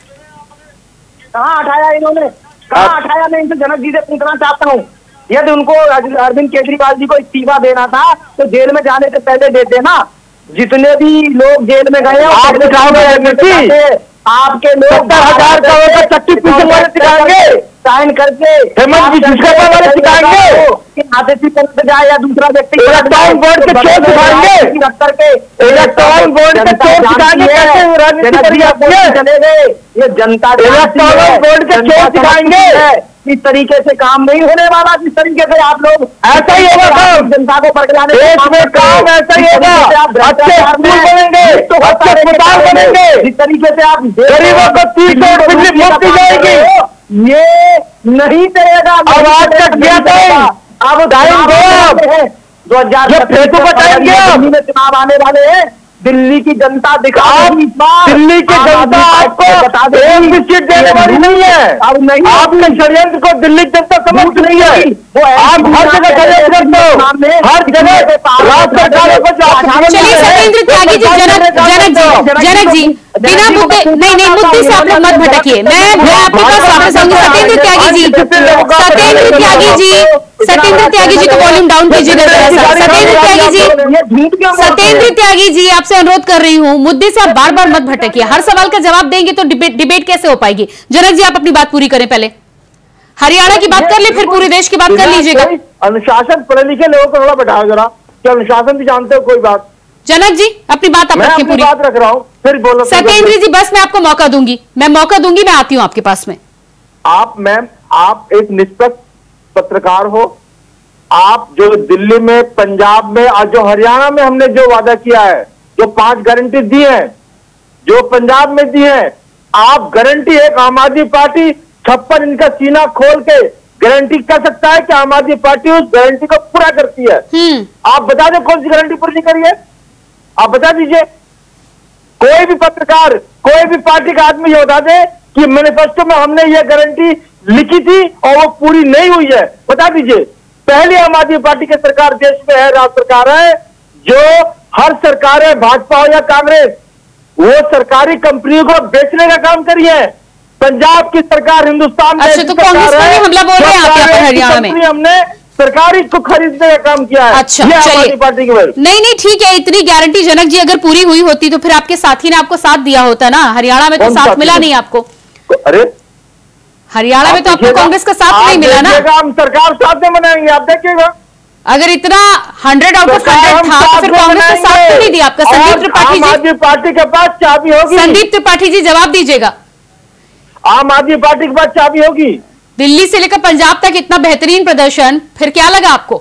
कहाँ हटाया इन्होंने, कहाँ हटाया? मैं इनसे जनक जी से पूछना चाहता हूँ, यदि उनको अरविंद केजरीवाल जी को इस्तीफा देना था तो जेल में जाने से पहले देते ना। जितने भी लोग जेल में गए आप दिखाओगे, आपके लोग सत्तर हजार करोड़ का चक्की पीछे दिखाएंगे, साइन करके हेमंत जी जिसका वाले सिखाएंगे आदेशी पर जाए या दूसरा व्यक्ति इलेक्ट्रॉन बोर्ड के चोर सिखाएंगे रख करके इलेक्ट्रॉन बोर्ड के चोर सिखाएंगे कैसे राजनीति करिए चले गए। ये जनता इलेक्ट्रॉन बोर्ड के चोर सिखाएंगे इस तरीके से काम नहीं होने वाला, जिस तरीके से आप लोग ऐसा ही होगा काम, जनता को पकड़ाने देश में काम ऐसा ही होगा। अच्छे स्कूल बनेंगे, अच्छे अस्पताल बनेंगे, जिस तरीके से आप गरीबों को तीस सौ बिजली मुफ्त दी जाएगी, ये नहीं चलेगा। आवाज तक गया था अब टाइम दो दो हजार दिल्ली में चुनाव आने वाले हैं। दिल्ली की जनता दिखा दिल्ली की जनता आपको एक भी सीट देने वाली नहीं है। अब नहीं, आपके षड्यंत्र को दिल्ली की जनता समझ नहीं है। वो आप हर जगह षड्यंत्र करते हो, हर जगह राज्य सरकारों को। चलिए सत्येंद्र त्यागी जी, जनक जनक जी जनक जी बिना मुद्दे नहीं नहीं मुद्दे से आप लोग मत भटकिए। मैं मैं आपके पास वापस आऊंगी। सत्येंद्र त्यागी जी सत्येंद्र त्यागी जी सत्येंद्र त्यागी जी को वॉल्यूम डाउन कीजिए जरा सा। सत्येंद्र त्यागी जी सत्येंद्र त्यागी जी आपसे अनुरोध कर रही हूँ, मुद्दे से आप बार बार मत भटकिए। हर सवाल का जवाब देंगे तो डिबेट डिबेट कैसे हो पाएगी। जनक जी आप अपनी बात पूरी करें, पहले हरियाणा की बात कर ले, फिर पूरे देश की बात कर लीजिएगा। अनुशासन पढ़े लिखे लोगों को थोड़ा बैठाओ जरा, क्या अनुशासन भी जानते हो कोई बात। जनक जी अपनी बात आप रखें पूरी। बात रख रहा हूँ, फिर बोलो। सत्येंद्र जी बस मैं आपको मौका दूंगी, मैं मौका दूंगी, मैं आती हूँ आपके पास में। आप मैम आप एक निष्पक्ष पत्रकार हो। आप जो दिल्ली में, पंजाब में और जो हरियाणा में हमने जो वादा किया है, जो पांच गारंटी दी है, जो पंजाब में दी है, आप गारंटी एक आम आदमी पार्टी छप्पन इनका सीना खोल के गारंटी कर सकता है कि आम आदमी पार्टी उस गारंटी को पूरा करती है। आप बता दें कौन सी गारंटी पूरी नहीं करी है, आप बता दीजिए। कोई भी पत्रकार, कोई भी पार्टी का आदमी ये बता दे कि मैनिफेस्टो में हमने ये गारंटी लिखी थी और वो पूरी नहीं हुई है, बता दीजिए। पहली आम आदमी पार्टी की सरकार देश में है, राज्य सरकार है, जो हर सरकार है, भाजपा हो या कांग्रेस, वो सरकारी कंपनियों को बेचने का काम करी है। पंजाब की सरकार, हिंदुस्तान अच्छा, तो कांग्रेस पर भी हमला बोल रहे हैं आप यहाँ पर हरियाणा में। हमने सरकारी को खरीदने का काम किया है। अच्छा चलिए, पार्टी की वजह नहीं नहीं ठीक है, इतनी गारंटी जनक जी अगर पूरी हुई होती तो फिर आपके साथी ने आपको साथ दिया होता ना। हरियाणा में तो साथ मिला नहीं आपको। अरे हरियाणा में तो आपको कांग्रेस का साथ नहीं मिला ना। हम सरकार साथ में बनाएंगे, आप देखिएगा। अगर इतना हंड्रेड आउट ऑफ हंड्रेड था तो फिर कांग्रेस का साथ क्यों नहीं दिया आपका। संदीप त्रिपाठी जी, आम आदमी पार्टी के पास चाबी होगी। संदीप त्रिपाठी जी जवाब दीजिएगा। आम आदमी पार्टी के पास चाबी होगी। दिल्ली से लेकर पंजाब तक इतना बेहतरीन प्रदर्शन, फिर क्या लगा आपको।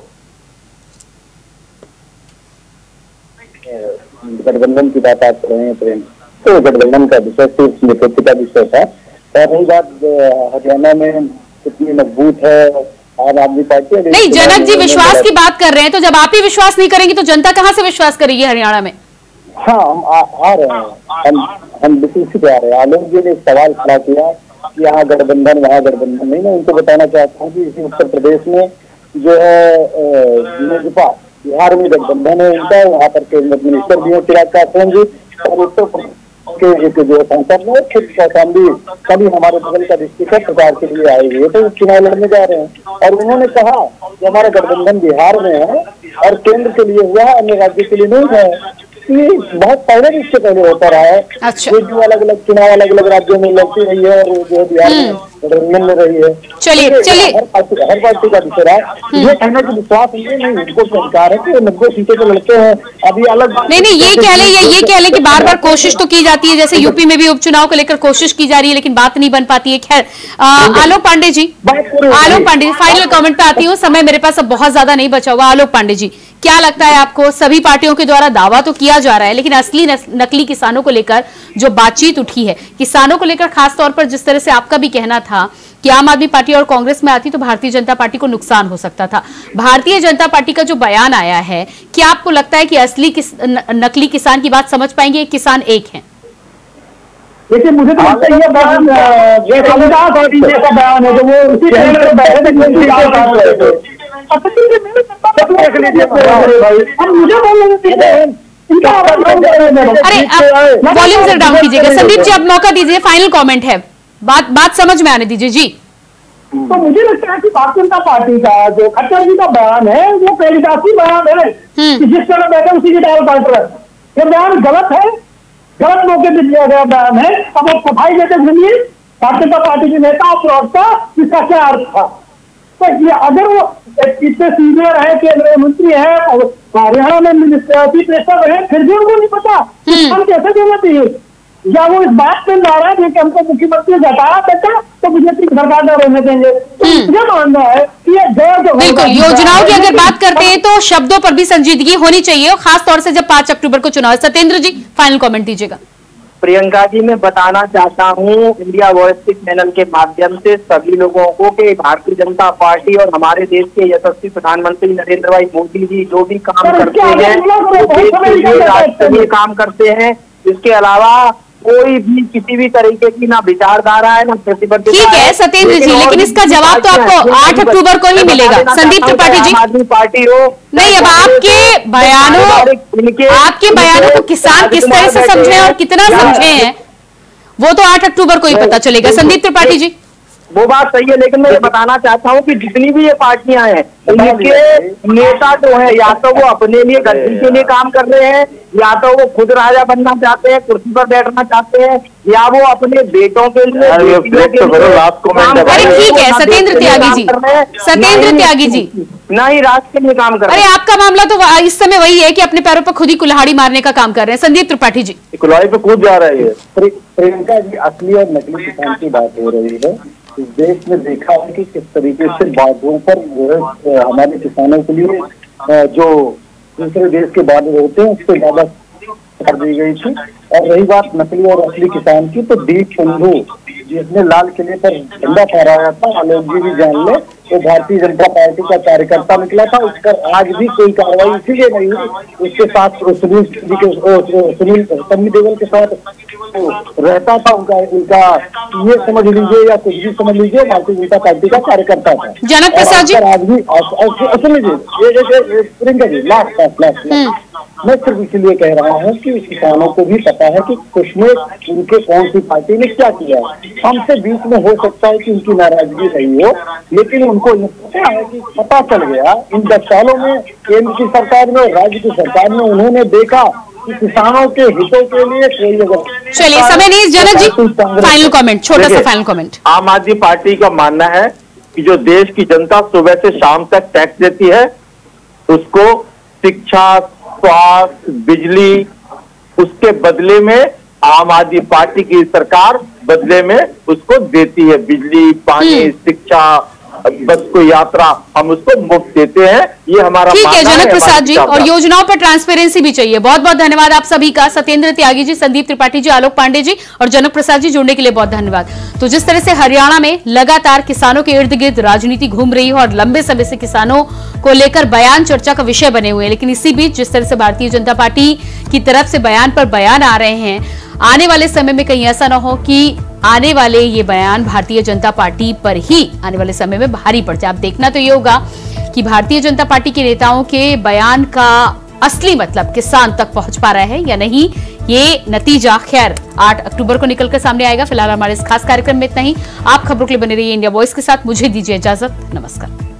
गठबंधन की बात आप कर रहे हैं प्रेम, तो गठबंधन का विषय सिर्फ नेतृत्व का विषय था। और रही बात हरियाणा में कितनी मजबूत है आम आदमी पार्टी, नहीं जनक जी विश्वास की बात कर रहे हैं, तो जब आप ही विश्वास नहीं करेंगे तो जनता कहां से विश्वास करेगी हरियाणा में। हाँ हम आ, आ रहे हैं, हम हम बिल्कुल इसी पे आ रहे हैं। आलोक जी ने एक सवाल खड़ा किया कि यहाँ गठबंधन वहाँ गठबंधन नहीं। मैं उनको बताना चाहता हूँ कि इसी उत्तर प्रदेश में जो है भाजपा, बिहार में गठबंधन है उनका, वहाँ पर कैबिनेट मिनिस्टर भी है चिराग पासवान जी, और उत्तर प्रदेश के एक जो सांसद है खुद कौशाम्बी कभी हमारे बगल का डिस्ट्रिक्ट है, प्रचार के लिए आए हुए तो चुनाव लड़ने जा रहे हैं। और उन्होंने कहा कि हमारा गठबंधन बिहार में है और केंद्र के लिए हुआ है, अन्य राज्य के लिए नहीं है। ये बहुत पहले भी इससे पहले होता रहा है। अच्छा। ये जो अलग अलग चुनाव अलग अलग राज्यों में लड़ती रही है और जो बिहार में गठबंधन में रही है। चलिए चलिए हर पार्टी हर पार्टी का विषय है। ये कहने की विश्वास नहीं नहीं उनको सरकार है कि नब्बे सीटें तो लड़ते हैं अभी अलग। नहीं नहीं ये कह ले ये ये कह ले कि बार बार कोशिश तो की जाती है, जैसे यूपी में भी उपचुनाव को लेकर कोशिश की जा रही है लेकिन बात नहीं बन पाती है। खैर आलोक पांडे जी, आलोक पांडे जी फाइनल कमेंट पे आती हूँ, समय मेरे पास अब बहुत ज्यादा नहीं बचा हुआ। आलोक पांडे जी क्या लगता है आपको, सभी पार्टियों के द्वारा दावा तो किया जा रहा है लेकिन असली नकली किसानों को लेकर जो बातचीत उठी है, किसानों को लेकर खास तौर पर जिस तरह से आपका भी कहना था कि आम आदमी पार्टी और कांग्रेस में आती तो भारतीय जनता पार्टी को नुकसान हो सकता था, भारतीय जनता पार्टी का जो बयान आया है, क्या आपको लगता है कि असली किस, न, नकली किसान की बात समझ पाएंगे, किसान एक है। देखिए मुझे तो लगता है ये बयान ये समझदार पार्टी जैसा बयान है जो वो उसी तरह बैठे थे। अरे आप वॉल्यूम जरा डाउन कीजिएगा। संदीप जी अब मौका दीजिए, फाइनल कमेंट है, बात बात समझ में आने दीजिए जी। तो मुझे लगता है कि भारतीय जनता पार्टी का जो खट्टर जी का बयान है वो कालिदासी बयान है कि जिस तरह बैठे उसी की डाल पलट रहे। ये बयान गलत है, गलत मौके पे दिया गया बयान है। अब आप सफाई देते घूमिए भारतीय जनता पार्टी के नेता और प्रवक्ता, इसका क्या अर्थ था? तो ये अगर वो इतने सीनियर है, केंद्रीय मंत्री है, हरियाणा में मिनिस्ट्री प्रेशर है, फिर भी उनको नहीं पता हम कैसे देना चाहिए, या वो इस बात पे नाराज है कि हमको मुख्यमंत्री हटाया बेटा तो बीजेपी सरकार में रहने देंगे। तो मुझे मानना है कि ये गैर बिल्कुल योजनाओं की अगर बात करते हैं तो शब्दों पर भी संजीदगी होनी चाहिए, और खास तौर से जब पांच अक्टूबर को चुनाव है। सत्येंद्र जी फाइनल कमेंट दीजिएगा। प्रियंका जी, मैं बताना चाहता हूँ इंडिया वॉइस चैनल के माध्यम से सभी लोगों को कि भारतीय जनता पार्टी और हमारे देश के यशस्वी प्रधानमंत्री नरेंद्र भाई मोदी जी जो भी काम करते हैं राष्ट्र के लिए काम करते हैं, इसके अलावा कोई भी किसी भी तरीके की ना विचारधारा है ना प्रतिबद्धता। ठीक है सत्येंद्र जी, लेकिन इसका जवाब तो आपको आठ अक्टूबर को ही मिलेगा। संदीप त्रिपाठी जी, आदमी पार्टी हो नहीं, अब आपके बयानों आपके बयानों को किसान किस तरह से समझे और कितना समझे हैं वो तो आठ अक्टूबर को ही पता चलेगा। संदीप त्रिपाठी जी, वो बात सही है, लेकिन मैं ये बताना चाहता हूँ कि जितनी भी ये पार्टियां हैं इनके नेता जो है या तो वो अपने लिए गद्दी के लिए काम कर रहे हैं, या तो वो खुद राजा बनना चाहते हैं, कुर्सी पर बैठना चाहते हैं, या वो अपने बेटों के लिए अरे ठीक है सत्येंद्र त्यागी जी, सत्येंद्र त्यागी जी नहीं राष्ट्र के लिए काम कर रहे हैं। अरे आपका मामला तो इस समय वही है कि अपने पैरों पर खुद ही कुल्हाड़ी मारने का काम कर रहे हैं। संदीप त्रिपाठी जी, कुल्हाड़ी पे कूद जा रही है। प्रियंका जी, असली और नकली किसान की बात हो रही है। इस देश में देखा है कि किस तरीके से बार्डरों पर हमारे किसानों के लिए जो दूसरे देश के बार्डर होते हैं उससे ज्यादा कर दी गई थी। और रही बात नकली और असली किसान की, तो दीप चंदू जिसने लाल किले पर झंडा फहराया था, आलोक जी भी जान ले, वो भारतीय जनता पार्टी का कार्यकर्ता निकला था। उस पर आज भी कोई कार्रवाई इसीलिए नहीं हुई, उसके साथ सुनील जी के सुनील सन्नी देवल के साथ रहता था, उनका उनका ये समझ लीजिए या कुछ भी समझ लीजिए भारतीय जनता पार्टी का कार्यकर्ता था। जनक प्रसाद जी, आज भी सुनिए प्रियंका जी, लास्ट लास्ट मैं सिर्फ इसलिए कह रहा हूँ कि किसानों को भी पता है कि कश्मीर उनके कौन सी पार्टी ने क्या किया है। हमसे बीच में हो सकता है कि उनकी नाराजगी रही हो, लेकिन उनको पता है कि पता चल गया इन दस सालों में केंद्र की सरकार में, राज्य की सरकार में उन्होंने देखा कि किसानों के हितों के लिए कोई अगर चलिए समय नहीं। जनक जी फाइनल कमेंट, छोटा सा फाइनल कमेंट। आम आदमी पार्टी का मानना है कि जो देश की जनता सुबह से शाम तक टैक्स देती है उसको शिक्षा, स्वास्थ्य, बिजली, उसके बदले में आम आदमी पार्टी की सरकार बदले में उसको देती है। बिजली, पानी, शिक्षा, बस को यात्रा हम उसको मुफ्त देते हैं। ये हमारा ठीक है जनक प्रसाद जी, और योजनाओं पर ट्रांसपेरेंसी भी चाहिए। बहुत बहुत धन्यवाद आप सभी का। सत्येंद्र त्यागी जी, संदीप त्रिपाठी जी, आलोक पांडे जी और जनक प्रसाद जी जुड़ने के लिए बहुत धन्यवाद। तो जिस तरह से हरियाणा में लगातार किसानों के इर्द गिर्द राजनीति घूम रही है और लंबे समय से किसानों को लेकर बयान चर्चा का विषय बने हुए हैं, लेकिन इसी बीच जिस तरह से भारतीय जनता पार्टी की तरफ से बयान पर बयान आ रहे हैं, आने वाले समय में कहीं ऐसा ना हो कि आने वाले ये बयान भारतीय जनता पार्टी पर ही आने वाले समय में भारी पड़ जाए। अब देखना तो ये होगा कि भारतीय जनता पार्टी के नेताओं के बयान का असली मतलब किसान तक पहुंच पा रहा है या नहीं। ये नतीजा खैर आठ अक्टूबर को निकलकर सामने आएगा। फिलहाल हमारे इस खास कार्यक्रम में इतना ही। आप खबरों के लिए बने रहिए इंडिया वॉइस के साथ। मुझे दीजिए इजाजत, नमस्कार।